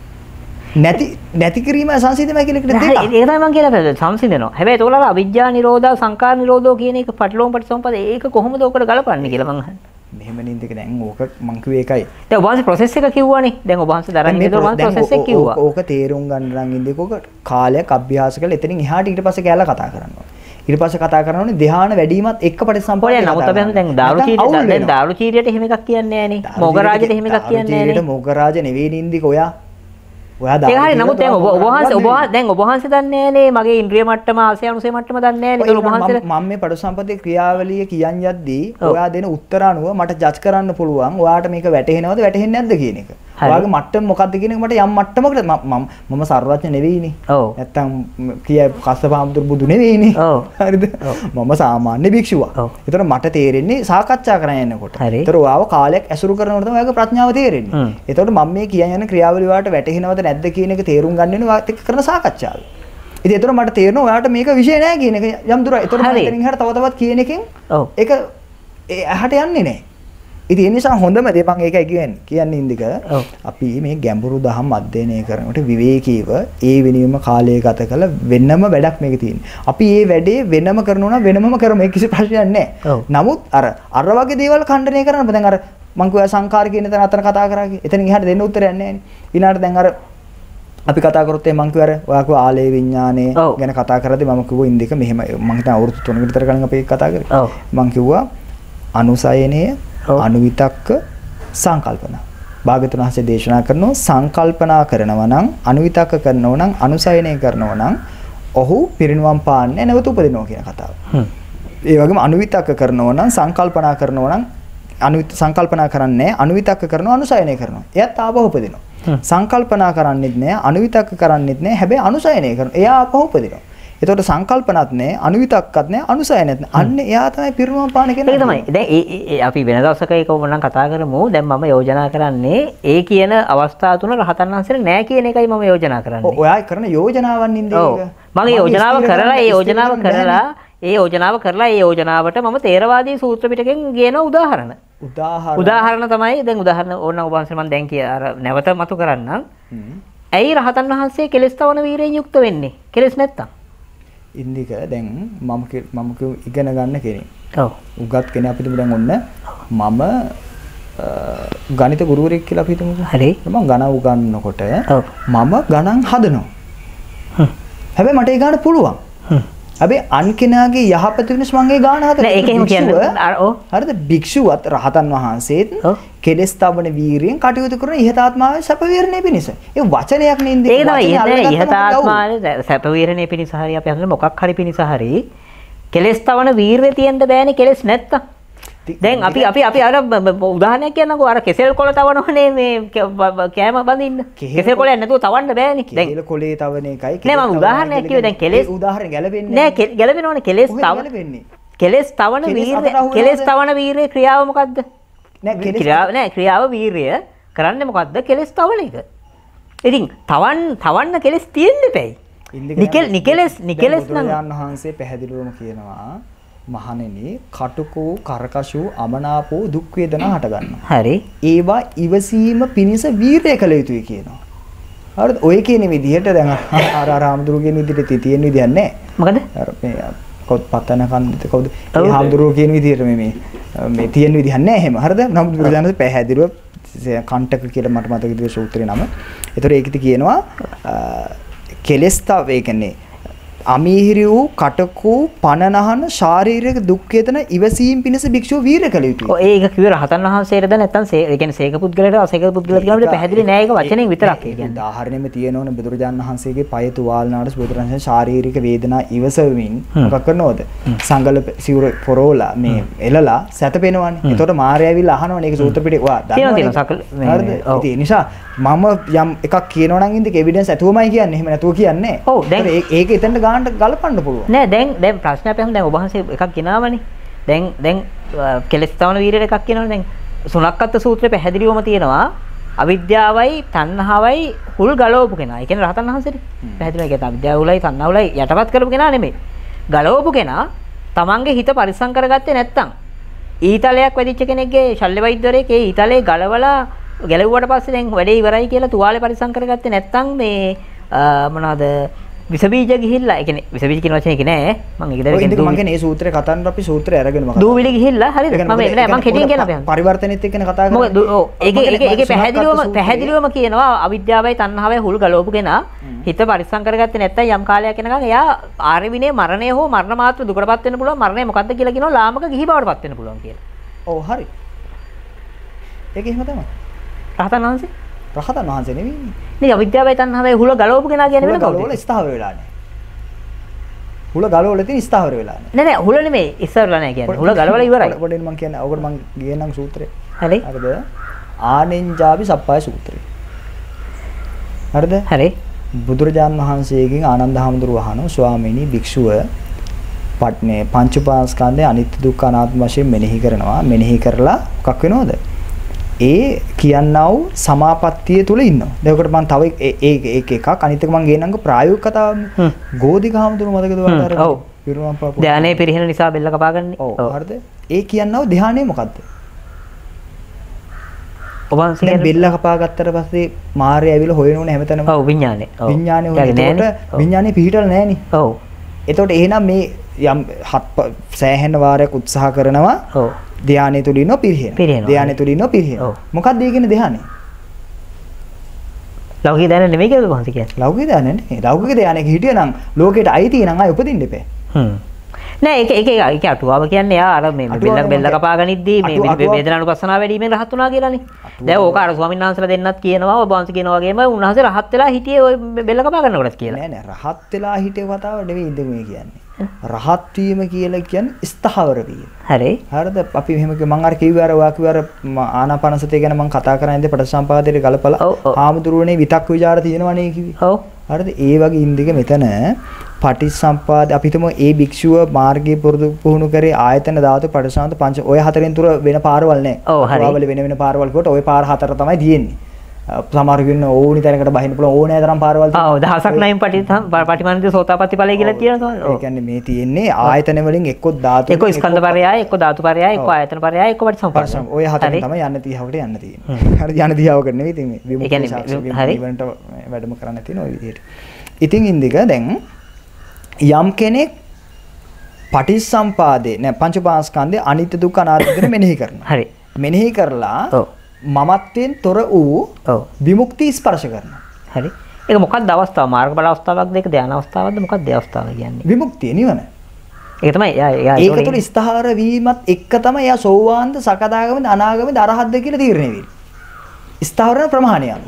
නැති නැති කිරීම සංසිඳනවා කියලා කියන්නේ දෙකක්. ඒක තමයි මම කියලා සංසිඳනවා. හැබැයි ඒතකොට අවිජ්ජා නිරෝධා සංකාර නිරෝධෝ කියන එක පටලෝම පටිසම්පද ඒක කොහොමද ඔකට ගලපන්නේ කියලා මම අහන්නේ. මෙහෙම නින්දක දැන් ඕක මං කිව්වේ ඒකයි. දැන් ඔබ වහන්සේ ප්‍රොසෙස් එක කිව්වනේ. දැන් ඔබ වහන්සේ දරන්නේ ඒක ඔබ වහන්සේ ප්‍රොසෙස් එක කිව්වා. ඕක තේරුම් ගන්න නම් ඉඳික ඕක කාලයක් අභ්‍යාස කරලා එතනින් එහාට ඊට පස්සේ කැලලා කතා කරනවා. ඊට පස්සේ කතා කරනෝනේ ධ්‍යාන වැඩිමත් එක්ක පරිසම්පාදනය කරනවා. නමුත් අපි දැන් දාරු චීරියට දැන් දාරු චීරියට එහෙම එකක් කියන්නේ නැහැ නේ. මොගරාජයට එහෙම එකක් කියන්නේ නැහැ නේ. මොගරාජ නෙවෙයි නින්දික ඔයා. ඔයා දාරු. ඒ හරි නමුත් දැන් ඔබ ඔබ වහන්සේ ඔබ දැන් ඔබ වහන්සේ දන්නේ නැහැ නේ මගේ ඉන්ද්‍රිය මට්ටම ආසය අනුසය මට්ටම දන්නේ නැහැ නේ. ඔබ වහන්සේ මම මේ පරිසම්පාදයේ ක්‍රියාවලිය කියන් යද්දී ඔයා දෙන උත්තර අනුව මට ජජ් කරන්න පුළුවන්. ඔයාට මේක වැටහෙනවද වැටහෙන්නේ නැද්ද කියන එක. ඔයාගේ මට්ටම මොකක්ද කියන එක මට යම් මට්ටමකට මම මම සර්වඥ නෙවෙයිනේ. ඔව්. නැත්තම් කිය කස්සපහාමුදුරු බුදු නෙවෙයිනේ. ඔව්. හරිද? මම සාමාන්‍ය භික්ෂුවක්. ඒතර මට තේරෙන්නේ සාකච්ඡා කරන්න යනකොට. ඒතර ඔයාව කාලයක් ඇසුරු කරනකොට තමයි ඔයාගේ ප්‍රඥාව තේරෙන්නේ. ඒතකොට මම මේ කියන් යන ක්‍රියාවලිය වලට වැටහෙනවද නැද්ද කියන එක තේරුම් ගන්න වෙනවා ඔයාත් එක්ක කරන සාකච්ඡාව. ඉතින් ඒතර මට තේරෙනවා ඔයාට මේක විෂය නෑ කියන එක යම් දුර. ඒතර මම එතනින් එහාට තව තවත් කියන එකෙන් ඔව්. ඒක එහාට යන්නේ නෑ. ඉතින් ඒ නිසා හොඳම දේ මම ඒකයි කියන්නේ. කියන්නේ ඉන්දික අපි මේ ගැඹුරු දහම් අධ්‍යයනය කරනකොට විවේකීව ඒ වෙනුවම කාලය ගත කළ වෙනම වැඩක් මේක තියෙන්නේ. අපි මේ වැඩේ වෙනම කරනවා නම් වෙනමම කරමු. ඒක කිසි ප්‍රශ්නයක් නැහැ. නමුත් අර අර වගේ දේවල් ඛණ්ඩනය කරන්න දැන් අර මං කිව්වා සංකාර කියන තැන අතන කතා කරා කියලා. එතනින් එහාට දෙන්න උත්තරයක් නැහැ නේ. ඊළාට දැන් අර අපි කතා කරොත් මං කිව්වා අර ඔයා කිව්වා ආලේ විඥානය ගැන කතා කරද්දී මම කිව්වා ඉන්දික මෙහෙම මං හිතා අවුරුදු තුනකට විතර කලින් අපි ඒක කතා කරේ. මං කිව්වා අනුසයනය අනුවිතක්ක සංකල්පන. භාග්‍යවතුන් වහන්සේ දේශනා කරනවා සංකල්පනා කරනවා නම් අනුවිතක්ක කරනවා නම් අනුසයනය කරනවා නම් ඔහු පිරිනුවම් පාන්නේ නැවත උපදිනවා කියන කතාව. ඒ වගේම අනුවිතක්ක කරනවා නම් සංකල්පනා කරනවා නම් අනුවිත සංකල්පනා කරන්නේ අනුවිතක්ක කරනවා අනුසයනය කරනවා. එයාත් ආපහු උපදිනවා. සංකල්පනා කරන්නේත් නැහැ අනුවිතක්ක කරන්නේත් නැහැ හැබැයි අනුසයනය කරනවා. එයා ආපහු උපදිනවා. එතකොට සංකල්පනත් නැහැ අනුවිතක්කත් නැහැ අනුසයනත් නැහැ. අන්න එයා තමයි පිරිනුවම් පාන කෙනා. ඒක තමයි. දැන් ඒ අපි වෙන දවසක ඒක ඕනනම් කතා කරමු. දැන් මම යෝජනා කරන්නේ ඒ කියන අවස්ථා තුන රහතන් වහන්සේට නැහැ කියන එකයි මම යෝජනා කරන්නේ. ඔයා කරන යෝජනාවන් නින්ද ඒක. මම යෝජනාව කරලා ඒ යෝජනාව කරලා ඒ යෝජනාව කරලා ඒ යෝජනාවට මම තේරවාදී සූත්‍ර පිටකෙන් ගේන උදාහරණ. උදාහරණ උදාහරණ තමයි දැන් උදාහරණ ඕන ඔබ වහන්සේ මම දැන් කිය අර නැවත මතු කරන්නම්. ඇයි රහතන් වහන්සේ කෙලස් තවන වීරයෙන් යුක්ත වෙන්නේ? කෙලස් නැත්තම්. ඉන්දික දැන් මම මම ඉගෙන ගන්න කෙනෙක්. ඔව්. උගත් කෙනෙක් අපිට දැන් ඔන්න මම ගණිත ගුරුවරයෙක් කියලා අපි හිතමුකෝ. හරි. මම ගණන් උගන්වනකොට මම ගණන් හදනවා. හැබැයි මට ඒ ගන්න පුළුවන්. හැබැයි අන් කෙනාගේ යහපත වෙනස් මම ඒ ගාන හදලා නෑ ඒක එහෙම කියන්නේ ඔව් හරිද භික්ෂුවත් රහතන් වහන්සේත් කෙලස් තවන වීරියෙන් කටයුතු කරන ඉහත ආත්මාවේ සැප විහරණය පිණිස ඒ වචනයක් නෙන්ද ඒක තමයි ඉහත ආත්මාවේ සැප විහරණය පිණිස හරිය අපි හඳුනන මොකක් හරි පිණිස හරි කෙලස් තවන වීරිය තියෙන්න බෑනේ කෙලස් නැත්තම් දැන් අපි අපි අපි අර උදාහරණයක් කියන්නකෝ අර කෙසෙල් කොළ තවනෝනේ මේ කෑම බඳින්න කෙසෙල් කොළයක් නැතුව තවන්න බෑනේ දැන් කෙසෙල් කොළේ තවන එකයි නෑ මම උදාහරණයක් කිව්වේ දැන් කෙලෙස් උදාහරණ ගැලපෙන්නේ නෑ ගැලපෙනවනේ කෙලෙස් තව කෙලෙස් තවන වීරිය කෙලෙස් තවන වීරිය ක්‍රියාව මොකද්ද නෑ ක්‍රියාව නෑ ක්‍රියාව වීරිය කරන්නේ මොකද්ද කෙලෙස් තවන එක ඉතින් තවන් තවන්න කෙලෙස් තියෙන්න එපැයි නිකෙල් නිකෙලස් නිකෙලස් නම් වහන්සේ පැහැදිලිවම කියනවා මහණෙනි කටුකෝ කරකශු අමනාපෝ දුක් වේදනා හට ගන්නවා. හරි. ඒවා ඉවසීම පිණිස වීරය කළ යුතුයි කියනවා. හරිද? ඔය කියන විදිහට දැන් අර අර ආම්දුරු කියන විදිහට තියෙන විදිහක් නැහැ. මොකද? අර මේ කවුද පතන කන්දිත කවුද? ඒ ආම්දුරු කියන විදිහට මේ මේ මේ තියෙන විදිහක් නැහැ එහෙම. හරිද? නමුත් බුදුදහමේ පැහැදිලිව කණ්ඨක කියලා මට මතක විදිහට සූත්‍රේ නම. ඒතර ඒකෙදි කියනවා කෙලස්තාව ඒ කියන්නේ අමීහිරි වූ කටකු පනනහන ශාරීරික දුක් වේදන ඉවසීම පිණිස භික්ෂුව වීරය කළ යුතුයි. ඔය ඒක කිව්වේ රහතන් වහන්සේටද නැත්නම් ඒ කියන්නේ සේක පුද්ගලයාට අසේක පුද්ගලයාට කියනකොට පැහැදිලි නෑ ඒක වචනෙන් විතරක් ඒ කියන්නේ. උදාහරණෙම තියෙනවනේ බුදුරජාණන් වහන්සේගේ පය තුවාලනාට බුදුරජාණන් ශාරීරික වේදනා ඉවසමින් මොකක් කරනවද? සංගල සිවුර පොරෝලා මේ එලලා සැතපෙනවනේ. එතකොට මාර්යා ඇවිල්ලා අහනවනේ ඒක සූත්‍ර පිටේ වා දන්නවනේ. හරිද? ඒ නිසා මම යම් එකක් කියනවා නම් ඉන්දික එවිඩන්ස් ඇතුවමයි කියන්නේ. එහෙම නැතුව කියන්නේ. ඔව් දැන් ඒක එතනට ගානට ගලපන්න පුළුවන්. නෑ දැන් දැන් ප්‍රශ්නයක් අපි දැන් ඔබ වහන්සේ එකක් ගෙනාවනේ. දැන් දැන් කෙලස් තවන වීරයට එකක් කියනවනේ දැන් සුණක්කත් සූත්‍රයේ පැහැදිලිවම තියෙනවා අවිද්‍යාවයි තණ්හාවයි හුල් ගලවපු කෙනා. ඒ කියන්නේ රහතන් වහන්සේනේ. පැහැදිලිවම කියත අවිද්‍යාව උලයි තණ්හාව උලයි යටපත් කරපු කෙනා නෙමෙයි. ගලවපු කෙනා තමන්ගේ හිත පරිස්සම් කරගත්තේ නැත්තම් ඊතලයක් වැදිච්ච කෙනෙක්ගේ ශල්‍ය වෛද්‍යවරයෙක් ඒ ඊතලේ ගලවලා ගැලවුවට පස්සේ දැන් වැඩේ ඉවරයි කියලා තුවාලේ පරිසම් කරගත්තේ නැත්නම් මේ මොනවාද විස බීජ ගිහිල්ලා ඒ කියන්නේ විස බීජ කියන වචනේ කිය නෑ මම ඒක දැන් කියන්නේ මම කියන්නේ මේ සූත්‍රේ කතන්න අපි සූත්‍රය අරගෙන මම දූවිලි ගිහිල්ලා හරිද මම ඒක නෑ මම කෙටියෙන් කියන අපේ පරිවර්තනෙත් එක්කනේ කතා කරන්නේ මොකද ඔව් ඒකේ ඒකේ ඒකේ පැහැදිලිවම පැහැදිලිවම කියනවා අවිද්‍යාවයි තණ්හාවයි හුල් ගලවපු කෙනා හිත පරිසම් කරගත්තේ නැත්නම් යම් කාලයක් යනකම් එයා ආර්ය විනය මරණය හෝ මරණ මාත්‍ර දුකටපත් වෙන්න පුළුවන් මරණය මොකද්ද කියලා කියනවා ලාමක ගිහි බවටපත් වෙන්න පුළුවන් කියලා. ඔව් හරි. ඒක එහෙම තමයි. රහතන් වහන්සේ රහතන් වහන්සේ නෙවෙයි. නේ අවිද්‍යාවයි තණ්හාවයි හුල ගලවපු කෙනා කියන්නේ වෙන කවුද? ගලවල ස්ථාවර වෙලා නැහැ. හුල ගලවල තියෙන ස්ථාවර වෙලා නැහැ. නෑ නෑ හුල නෙමෙයි ඉස්සරලා නැහැ කියන්නේ. හුල ගලවලා ඉවරයි. පොඩ්ඩක් මම කියන්නේ ඔකට මම ගියනම් සූත්‍රේ. හරි. හරිද? ආනෙන්ජාපි සප්පාය සූත්‍රය. හරිද? හරි. බුදුරජාන් වහන්සේගෙන් ආනන්ද හාමුදුරුවෝ අහනවා ස්වාමීනි භික්ෂුව පට්නේ පංච උපාස්කන්ධේ අනිත්‍ය දුක්ඛ අනාත්ම වශයෙන් මෙනෙහි කරනවා. මෙනෙහි කරලා මොකක් වෙනවද? ඒ කියන්නා වූ සමාපත්තිය තුල ඉන්නවා. දැන් ඔකට මම තව ඒක එකක් අනිත් එක මම ගේනංග ප්‍රායෝගික කතාවනේ. ගෝධික හාමුදුරුවෝ මතකද වලට අර පිරුණම් පාපු. ධානයේ පිරිහෙන නිසා බෙල්ල කපාගන්නේ. ඔව් හරිද? ඒ කියන්නා වූ ධානය මොකද්ද? ඔබ දැන් බෙල්ල කපා ගත්තට පස්සේ මාර්ය ඇවිල්ලා හොයනෝනේ හැමතැනම. ඔව් විඥානේ. ඔව්. විඥානේ හොයනකොට විඥානේ පිහිටල නැහනේ. ඔව්. එතකොට එහෙනම් මේ යම් හත් සෑහෙන වාරයක් උත්සාහ කරනවා. ඔව්. ධානය තුල ඉන්නව පිරිහෙනවා. ධානය තුල ඉන්නව පිරිහෙනවා. මොකක්ද ඒ කියන්නේ ධානය? ලෞකික ධානය නෙමෙයි කියලා කොහොමද කියන්නේ? ලෞකික ධානය නෙමෙයි. ලෞකික ධානයක හිටියනම් ලෝකෙට අයිති නම් ආයෙ උපදින්න එපා. හ්ම්. නෑ ඒක ඒක ඒක අටුවාව කියන්නේ යා අර මේ බෙල්ල බෙල්ල කපා ගනිද්දී මේ වේදනානුපස්සනාව වැඩිමෙන් රහත් වුණා කියලානේ. දැන් ඕක අර ස්වාමීන් වහන්සේලා දෙන්නත් කියනවා ඔබ වහන්සේ කියනවා වගේම උන්වහන්සේ රහත් වෙලා හිටියේ ওই බෙල්ල කපා ගන්නකොටත් කියලා. නෑ නෑ රහත් වෙලා හිටිය කතාව නෙවෙයි ඉඳ මේ කියන්නේ. රහත් වීම කියලා කියන්නේ ස්ථාවර වීම. හරි. හරිද? අපි මෙහෙම මම අර කිව්වේ අර ඔයා කිව්වේ අර ආනාපානසතිය ගැන මම කතා කරන්නේ පටිසම්පාදයේ ගලපලා ආමුදුරුවනේ විතක් විචාර තියෙනවනේ කිව්වේ. ඔව්. හරිද? ඒ වගේ ඉන්දික මෙතන පටිසම්පාද අපි හිතමු ඒ භික්ෂුව මාර්ගයේ පුරුදු පුහුණු කරේ ආයතන ධාතු පටිසම්පාද පංච ඔය හතරෙන් තුර වෙන පාරවල් නැහැ. ඔව් හරි. පාරවල වෙන වෙන පාරවල් කොට ඔය පාර හතර තමයි තියෙන්නේ. සමහර වෙන ඕනි තැනකට බහින්න පුළුවන් ඕනෑ තරම් පාරවල් තියෙනවා. ඔව් දහසක් නයින් පටිමානදී සෝතාපට්ටි ඵලය කියලා තියෙනවා. ඒ කියන්නේ මේ තියෙන්නේ ආයතන වලින් එක්ක ධාතු එක්ක ස්කන්ධ පරයය එක්ක ධාතු පරයය එක්ක ආයතන පරයය එක්ක පටිසම්පාද. ඔය හතරෙන් තමයි යන්න තියවට යන්න තියෙන්නේ. හරි යන්න තියවකට නෙවෙයි ඉතින් මේ විමුක්ති සාක්ෂි විවරණට වැඩම කරන්න තියෙන ওই විදිහට. ඉතින් ඉන්දික දැන් යම් කෙනෙක් පටිච්චසම්පාදේ නෑ පංච උපාස්කන්ධේ අනිත්‍ය දුක්ඛ අනාත්ම දෙන මෙනෙහි කරනවා. හරි. මෙනෙහි කරලා ඔව්. මමත්වෙන් තොර වූ ඔව්. විමුක්ති ස්පර්ශ කරනවා. හරි. ඒක මොකක්ද අවස්ථාව? මාර්ගඵල අවස්ථාවක්ද ඒක ධ්‍යාන අවස්ථාවක්ද මොකක්ද ඒ අවස්ථාව කියන්නේ? විමුක්තිය නිවන. ඒක තමයි එයා එයා ඒක තුළ ස්ථාවර වීමත් එක්ක තමයි එයා සෝවාන්ද සකදාගාමද අනාගාමද අරහත්ද කියලා තීරණය වෙන්නේ. ස්ථාවර ප්‍රමාණය අනුව.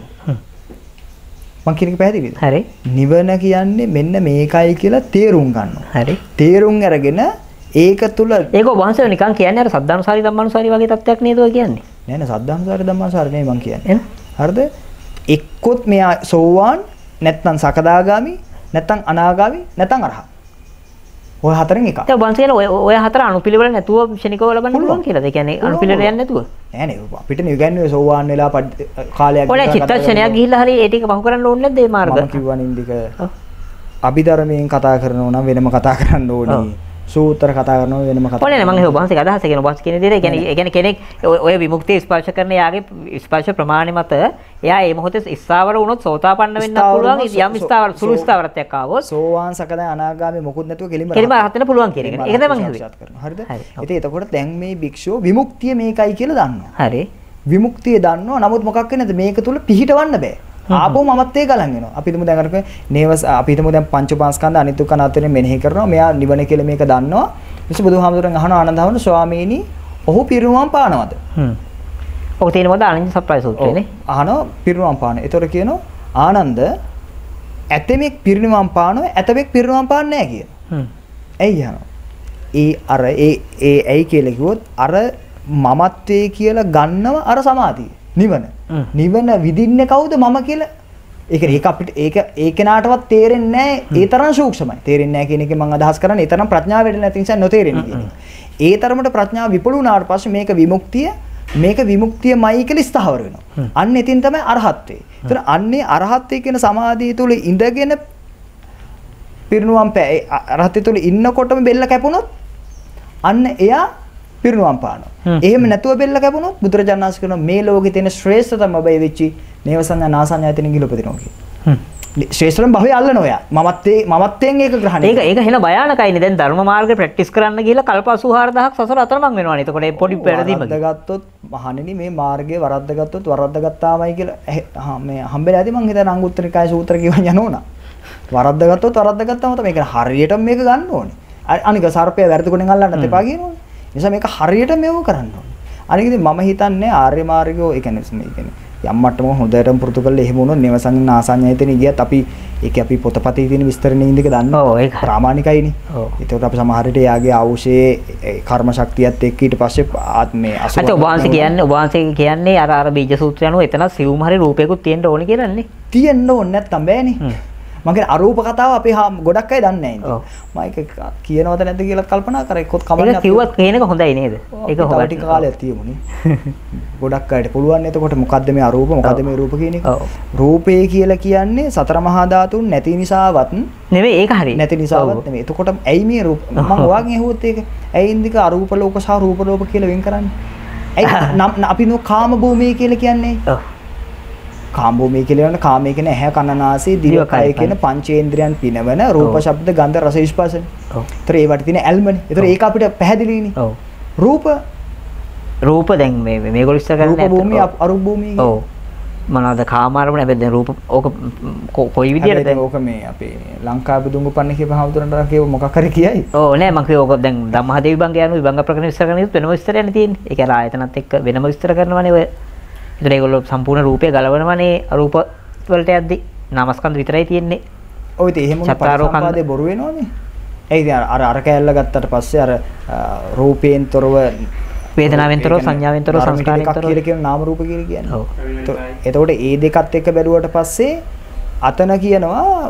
මං කියන එක පැහැදිලිද? හරි. නිවන කියන්නේ මෙන්න මේකයි කියලා තේරුම් ගන්නවා. හරි. තේරුම් අරගෙන ඒක තුල ඒක වංශය නිකන් කියන්නේ අර සද්ධානුසාරී ධම්මානුසාරී වගේ තත්ත්වයක් නේද ඔය කියන්නේ? නෑ නෑ සද්ධානුසාරී ධම්මානුසාරී නෙවෙයි මං කියන්නේ. හරිද? එක්කොත් මෙයා සෝවාන් නැත්නම් සකදාගාමි නැත්නම් අනාගාමි නැත්නම් අරහත්. ඔය හතරෙන් එකක්. ඒ වංශය කියන ඔය ඔය හතර අනුපිළිවෙල නැතුව ක්ෂණිකව ලබන්න පුළුවන් කියලාද? ඒ කියන්නේ අනුපිළිවෙල යන්නේ නැතුව? නෑ නේ අපිට නිගන්නේ සෝවාන් වෙලා කාලයක් ඔය චිත්තක්ෂණයක් ගිහිල්ලා හරි ඒ ටික පහු කරන්න ඕනේ නැද්ද මේ මාර්ග? මම කිව්වනේ ඉන්දික අභිධර්මයෙන් කතා කරනවා නම් වෙනම කතා කරන්න ඕනේ. සූත්‍ර කතා කරනවා වෙනම කතා. ඔනේ මම ඒ වහන්සේගේ අදහස කියන වහන්සේ කියන දේ ඒ කියන්නේ ඒ කියන්නේ කෙනෙක් ඔය විමුක්තිය ස්පර්ශ කරන යාගේ ස්පර්ශ ප්‍රමාණය මත එයා ඒ මොහොතේ ස්ථාවර වුණොත් සෝතාපන්න වෙන්නත් පුළුවන් යම් ස්ථාවර සුළු ස්ථාවරත්වයක් ආවොත් සෝවාන් සකදා අනාගාමී මොකුත් නැතුව කෙලින්ම කෙලින්ම රහත් වෙන්න පුළුවන් කියන එක. ඒක තමයි මම හිතුවේ. හරිද? ඉතින් එතකොට දැන් මේ භික්ෂුව විමුක්තිය මේකයි කියලා දන්නවා. හරි. විමුක්තිය දන්නවා. නමුත් මොකක් වෙන්නද මේක තුල පිහිටවන්න බෑ. ආපහු මමත්වේ ගලන් වෙනවා. අපි හිතමු දැන් අර නේවස් අපි හිතමු දැන් පංච උපාස්කන්ධ අනිත්‍ය දුක්ඛ අනාත්මයෙන් මෙනෙහි කරනවා. මෙයා නිවන කියලා මේක දන්නවා. ඊට බුදුහාමුදුරන් අහනවා ආනන්ද හාමුදුරන් ස්වාමීනි ඔහු පිරිනුවම් පානවද? හ්ම්. ඔක තියෙන මොකද ආනන්ද සප්පයි සූත්‍රයේනේ. අහනවා පිරිනුවම් පාන. ඒතර කියනවා ආනන්ද ඇතෙමෙක් පිරිනුවම් පානවා ඇතෙමෙක් පිරිනුවම් පාන්නේ නැහැ කියන. හ්ම්. ඇයි අහනවා? ඒ අර ඒ ඒ ඇයි කියලා කිව්වොත් අර මමත්වේ කියලා ගන්නව අර සමාධිය. නිවන. නිවන විදින්නේ කවුද මම කියලා? ඒක ඒක අපිට ඒක ඒ කෙනාටවත් තේරෙන්නේ නැහැ. ඒ තරම් සූක්ෂමයි. තේරෙන්නේ නැහැ කියන එකෙන් මම අදහස් කරන්නේ ඒ තරම් ප්‍රඥාව වැඩි නැති නිසා නොතේරෙන්නේ කියන එක. ඒ තරමට ප්‍රඥාව විපුල වුණාට පස්සේ මේක විමුක්තිය මේක විමුක්තියමයි කියලා ස්ථාවර වෙනවා. අන්න එතින් තමයි අරහත්ත්වේ. ඒතර අන්නේ අරහත්ත්වේ කියන සමාධිය තුල ඉඳගෙන පිරිනුවම් අරහත්ත්වේ තුල ඉන්නකොටම බෙල්ල කැපුණොත් අන්න එයා පිරිනුවම් පානවා. එහෙම නැතුව බෙල්ල කැපුණොත් බුදුරජාණන් වහන්සේ කියනවා මේ ලෝකේ තියෙන ශ්‍රේෂ්ඨතම බය වෙච්චි නේව සංඥා නාසඤ්ඤායතනෙ ගිලපදිනවා කියලා. ශ්‍රේෂ්ඨතම භවය අල්ලන ඔයා. මමත් ඒ මමත්යෙන් ඒක ග්‍රහණය. ඒක ඒක හෙන භයානකයිනේ. දැන් ධර්ම මාර්ගේ ප්‍රැක්ටිස් කරන්න ගිහලා කල්ප අසූ හාරදහක් සසර අතරමං වෙනවනේ. එතකොට මේ පොඩි පෙරදීමක්. වරද්දගත්තොත් මහණෙනි මේ මාර්ගයේ වරද්දගත්තොත් වරද්දගත්තාමයි කියලා මේ හම්බෙලා ඇති මං හිතන අංගුත්තරිකාය සූත්‍ර කියවන යනෝනා. වරද්දගත්තොත් වරද්දගත්තාම තමයි මේක හරියටම මේක ගන්න ඕනේ. අනික සර්පය වැරදි කොටෙන් අල්ලන්නත් එපා කියනෝනේ. නිසා මේක හරියට මෙව කරන්න ඕනේ. අනික ඉතින් මම හිතන්නේ ආර්ය මාර්ගය ඒ කියන්නේ මේ කියන්නේ යම් මට්ටමක හොඳටම පුරුදු කරලා එහෙම වුණොත් නේව සංඥා ආසඤ්ඤායතනෙ ගියත් අපි ඒක අපි පොතපතේ තියෙන විස්තරනේ ඉඳික දන්නවා. ඔව් ඒක ප්‍රාමාණිකයිනේ. ඔව්. ඒකට අපි සමහර විට යාගේ ආවුෂයේ කර්ම ශක්තියත් එක්ක ඊට පස්සේ ආත්මේ අසුර. අත ඔබ වහන්සේ කියන්නේ ඔබ වහන්සේ කියන්නේ අර අර බීජ සූත්‍රය අනුව එතන සිවුම් හරි රූපයකුත් තියෙන්න ඕනේ කියලානේ. තියෙන්න ඕනේ නැත්තම් බෑනේ. මම කියන්නේ අරූප කතාව අපි ගොඩක් අය දන්නේ නැහැ. මම ඒක කියනවද නැද්ද කියලා කල්පනා කරා. එක්කත් කමන්නේ. ඒක කිව්වත් කියන එක හොඳයි නේද? ඒක හොඳයි. ටික කාලයක් තියමුනේ. ගොඩක් අයට පුළුවන් එතකොට මොකද්ද මේ අරූප මොකද්ද මේ රූප කියන එක? රූපේ කියලා කියන්නේ සතර මහා ධාතුන් නැති නිසාවත් නෙවෙයි ඒක හරි. නැති නිසාවත් නෙවෙයි. එතකොට ඇයි මේ රූප මම ඔයාගෙන් ඇහුවොත් ඒක ඇයි ඉන්දික අරූප ලෝක සහ රූප ලෝක කියලා වෙන් කරන්නේ? ඇයි අපි නෝ කාම භූමිය කියලා කියන්නේ? ඔව්. කාම භූමිය කියලා කියන කාමයේ කියන ඇහැ කන නාසය දිව කය කියන පංචේන්ද්‍රයන් පිනවන රූප ශබ්ද ගන්ධ රස ස්පර්ශ. ඔව්. ඒතර ඒවට තියෙන ඇල්මනේ. ඒතර ඒක අපිට පැහැදිලිනේ. ඔව්. රූප රූප දැන් මේ මේගොල්ලෝ ඉස්සර කරන්නේ රූප භූමිය අරූප භූමිය. ඔව්. මොනවාද කාමාරමුණ හැබැයි දැන් රූප ඕක කොයි විදියටද දැන් ඕක මේ අපේ ලංකාවේ දුඟුපන්න කියපම හවුතුරන්ට කියව මොකක් හරි කියයි. ඕ නෑ මම කිය ඕක දැන් ධම්මහදේව විභංගය යන විභංග ප්‍රකරණ විස්තර කරන වෙනම විස්තරයක්නේ තියෙන්නේ. ඒක අර ආයතනත් එක්ක වෙනම විස්තර කරනවානේ ඔය. ඒතර ඒගොල්ලෝ සම්පූර්ණ රූපය ගලවනවානේ අරූප වලට යද්දි නාමස්කන්ධ විතරයි තියෙන්නේ. ඔය ඉතින් එහෙම පරිසම්පාදේ බොරු වෙනවනේ. ඒ ඉතින් අර අර කැලල ගත්තට පස්සේ අර රූපයෙන් තොරව වේදනාවෙන් තොරව සංඥාවෙන් තොරව සංස්කාරයෙන් තොරව කියලා කියන නාම රූප කියලා කියන්නේ. ඔව්. එතකොට ඒ දෙකත් එක්ක බැලුවට පස්සේ අතන කියනවා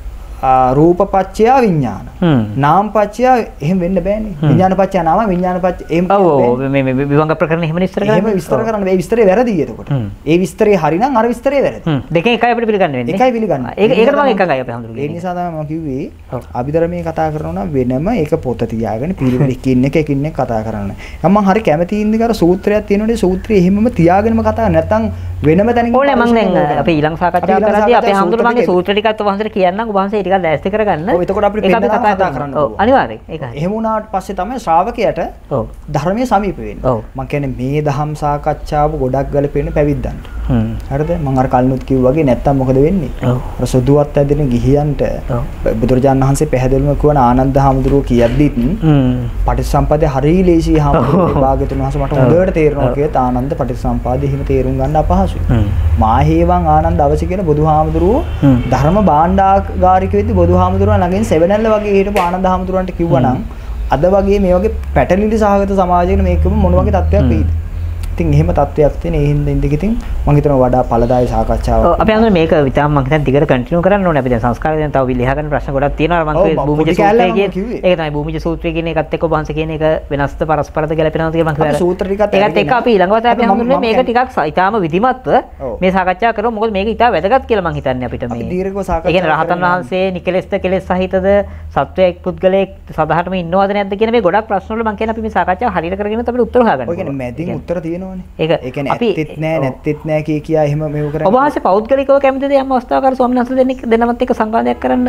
රූපපච්චය විඥාන. නාමපච්චය එහෙම වෙන්න බෑනේ. විඥානපච්චය නාම විඥානපච්චය එහෙම ඔව් මේ මේ විභංග ප්‍රකරණ එහෙම විස්තර කරන්නේ. එහෙම විස්තර කරන්න මේ විස්තරේ වැරදි එතකොට. ඒ විස්තරේ හරිනම් අර විස්තරේ වැරදි. දෙකෙන් එකයි අපිට පිළිගන්න වෙන්නේ. එකයි පිළිගන්න. ඒක ඒකට මම එකයි අපි හඳුනගන්නේ. ඒ නිසා තමයි මම කිව්වේ අභිධර්මයේ කතා කරනවා නම් වෙනම ඒක පොත තියාගෙන පිළිවෙල එකින් එක එකින් එක කතා කරන්න. මම හරි කැමති ඉන්නේ අර සූත්‍රයක් තියෙනවනේ සූත්‍රය එහෙමම තියාගෙනම කතා නැත්නම් වෙනම තැනකින් ඕනේ මම දැන් අපි ඊළඟ සාකච්ඡාව කරද්දී අපේ හඳුනගන්නේ සූත්‍ර ටිකත් ඔබ හන්දට කියන්නම් ඔබ හන්සේ ටිකක් දැස්ති කරගන්න. ඔව් එතකොට අපිට පෙන්නනවා කතා කරන්න. ඔව් අනිවාර්යෙන් ඒකයි. එහෙම වුණාට පස්සේ තමයි ශ්‍රාවකයාට ඔව් ධර්මයේ සමීප වෙන්නේ. මම කියන්නේ මේ දහම් සාකච්ඡාව ගොඩක් ගලපෙන්නේ පැවිද්දන්ට. හ්ම්. හරිද? මම අර කලිනුත් කිව්වා වගේ නැත්තම් මොකද වෙන්නේ? ඔව්. අර සුදුවත් ඇදෙන ගිහියන්ට බුදුරජාණන් වහන්සේ පැහැදිලිවම කියවන ආනන්ද හාමුදුරුවෝ කියද්දිත් හ්ම්. පටිච්චසම්පදාය හරිය ලේසි හාමුදුරුවෝ භාග්‍යතුන් වහන්සේ මට හොඳට තේරෙනවා කියත් ආනන්ද පටිච්චසම්පදාය එහෙම තේරුම් ගන්න අපහසුයි. හ්ම්. මාහේවං ආනන්ද අවශ්‍ය කියන බුදුහාමුදුරුවෝ ධර්ම භාණ්ඩාගාරික වෙද්දි බුදුහාමුදුරුවෝ ළඟින් සෙවණැල්ල වගේ හිටපු ආනන්ද හාමුදුරුවන්ට කිව්වනම් අද වගේ මේ වගේ පැටලිලි සහගත සමාජයක මේකම මොන වගේ තත්ත්වයක් වෙයිද? ඉතින් එහෙම තත්ත්වයක් තියෙන ඒ හින්දා ඉඳික ඉතින් මම හිතනවා වඩා ඵලදායී සාකච්ඡාවක්. ඔව් අපි අහන්නේ මේක විතරක් මම හිතන්නේ දිගට කන්ටිනියු කරන්න ඕනේ. අපි දැන් සංස්කාරය දැන් තව ලියා ගන්න ප්‍රශ්න ගොඩක් තියෙනවා. මම කිව්වේ භූමිජ සූත්‍රය කියන්නේ. ඒක තමයි භූමිජ සූත්‍රය කියන එකත් එක්ක ඔබ වහන්සේ කියන එක වෙනස්ද පරස්පරද ගැලපෙනවද කියලා මම කිව්වා. සූත්‍ර ටිකත් ඒකත් එක්ක අපි ඊළඟ වතාවේ අපි හඳුන්වන්නේ මේක ටිකක් ඊටාම විධිමත්ව මේ සාකච්ඡා කරමු. මොකද මේක ඊටා වැදගත් කියලා මම හිතන්නේ අපිට මේ. අපි දීර්ඝව සාකච්ඡා කරනවා. ඒ කියන්නේ රහතන් වහන්සේ නිකලෙස්ද කෙලෙස් සහිතද සත්වයක් පුද්ගලයෙක් සදාහටම ඉන්නවද නැද්ද කියන මේ ගොඩක් ප්‍රශ්න වල මම කියන්නේ අපි මේ සාකච්ඡාව හරියට කරගෙන අපිට උත්තර හොයාගන්න. ඔය කියන්නේ මැදින් උත්තර තියෙනවනේ. ඒක ඇත්තෙත් නෑ නැත්තෙත් නෑ කිය කියා එහෙම මේව කරන්නේ. ඔබ වහන්සේ පෞද්ගලිකව කැමතිද යම් අවස්ථාවක ස්වාමීන් වහන්සේ දෙන්නෙක් දෙනමත් එක්ක සංවාදයක් කරන්න?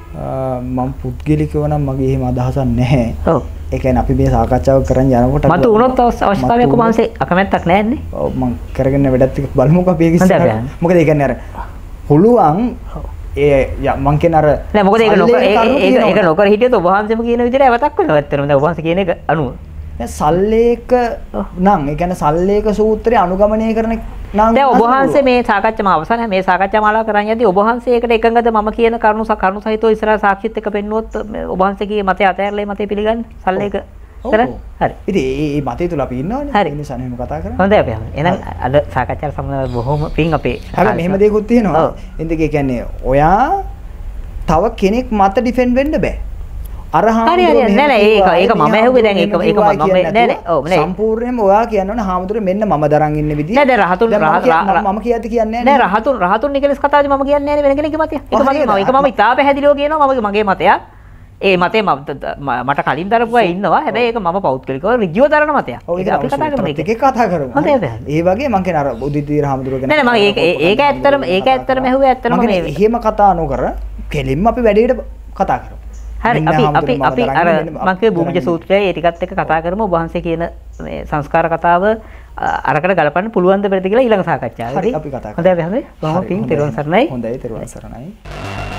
මම පුද්ගලිකව නම් මගේ එහෙම අදහසක් නැහැ. ඔව්. ඒ කියන්නේ අපි මේ සාකච්ඡාව කරන් යනකොට මට උනොත් අවශ්‍යතාවයක් ඔබ වහන්සේ අකමැත්තක් නැන්නේ. ඔව් මම කරගෙන වැඩත් එක්ක බලමුකෝ අපි ඒක ඉස්සරහ. මොකද ඒ කියන්නේ අර පුළුවන් ඒ මං කියන අර නෑ මොකද ඒක නොකර ඒක ඒක නොකර හිටියොත් ඔබ වහන්සේම කියන විදිහට අවතක් වෙනවා ඇත්තටම. දැන් ඔබ වහන්සේ කියන එක අනුව දැන් සල්ලේක නම් ඒ කියන්නේ සල්ලේක සූත්‍රය අනුගමනය කරන නම් දැන් ඔබ වහන්සේ මේ සාකච්ඡාව අවසන් මේ සාකච්ඡා මාලාව කරන් යද්දී ඔබ වහන්සේ ඒකට එකඟද මම කියන කරුණු කරුණු සහිතව ඉස්සරහ සාක්ෂිත් එක්ක පෙන්නුවොත් ඔබ වහන්සේගේ මතය අතහැරලා මතය පිළිගන්නේ සල්ලේක කරන්නේ හරි ඉතින් මේ මතය තුල අපි ඉන්නවනේ ඒ නිසා එහෙම කතා කරන්නේ හොඳයි අපි එහෙනම් අද සාකච්ඡාවට සම්බන්ධව බොහොම පිං අපේ හැබැයි මෙහෙම දෙයක්ත් තියෙනවා එන්දේ කියන්නේ ඔයා තව කෙනෙක් මත ඩිෆෙන්ඩ් වෙන්න බෑ අර හාමුදුරුවෝ නෑ නෑ ඒක ඒක මම ඇහුවේ දැන් ඒක ඒක මම නෑ නෑ ඔව් නෑ සම්පූර්ණයෙන්ම ඔයා කියනවනේ හාමුදුරුවෝ මෙන්න මම දරන් ඉන්න විදිය නෑ දැන් රහතුන් මම කියද්දි කියන්නේ නෑ නෑ රහතුන් රහතුන් නිකලස් කතාවේදී මම කියන්නේ නෑ වෙන කෙනෙක්ගේ මතය ඒක මගේ ඒක මම ඉතා පැහැදිලිව කියනවා මම මගේ මතයක් ඒ මතේ මට කලින් දරපුවා ඉන්නවා. හැබැයි ඒක මම පෞද්ගලිකව ඍජුව දරන මතයක්. ඒක අපි කතා කරමු. ඒක කතා කරමු. ඒ වගේ මං කියන අර උදිතීර හාමුදුරුවෝ ගැන. නෑ නෑ මම ඒක ඒක ඇත්තටම ඒක ඇත්තටම ඇහුවේ ඇත්තටම මේ එහෙම කතා නොකර කෙලින්ම අපි වැඩේට කතා කරමු. හරි අපි අපි අපි අර මම කිය භූමිජ සූත්‍රය ඒ ටිකත් එක්ක කතා කරමු. ඔබ වහන්සේ කියන මේ සංස්කාර කතාව අරකට ගලපන්න පුළුවන් ද බැරිද කියලා ඊළඟ සාකච්ඡාවේදී අපි කතා කරමු. හොඳයි අපි හොඳයි. බොහොම පිං තෙරුවන් සරණයි. හොඳයි තෙරුවන් සරණයි.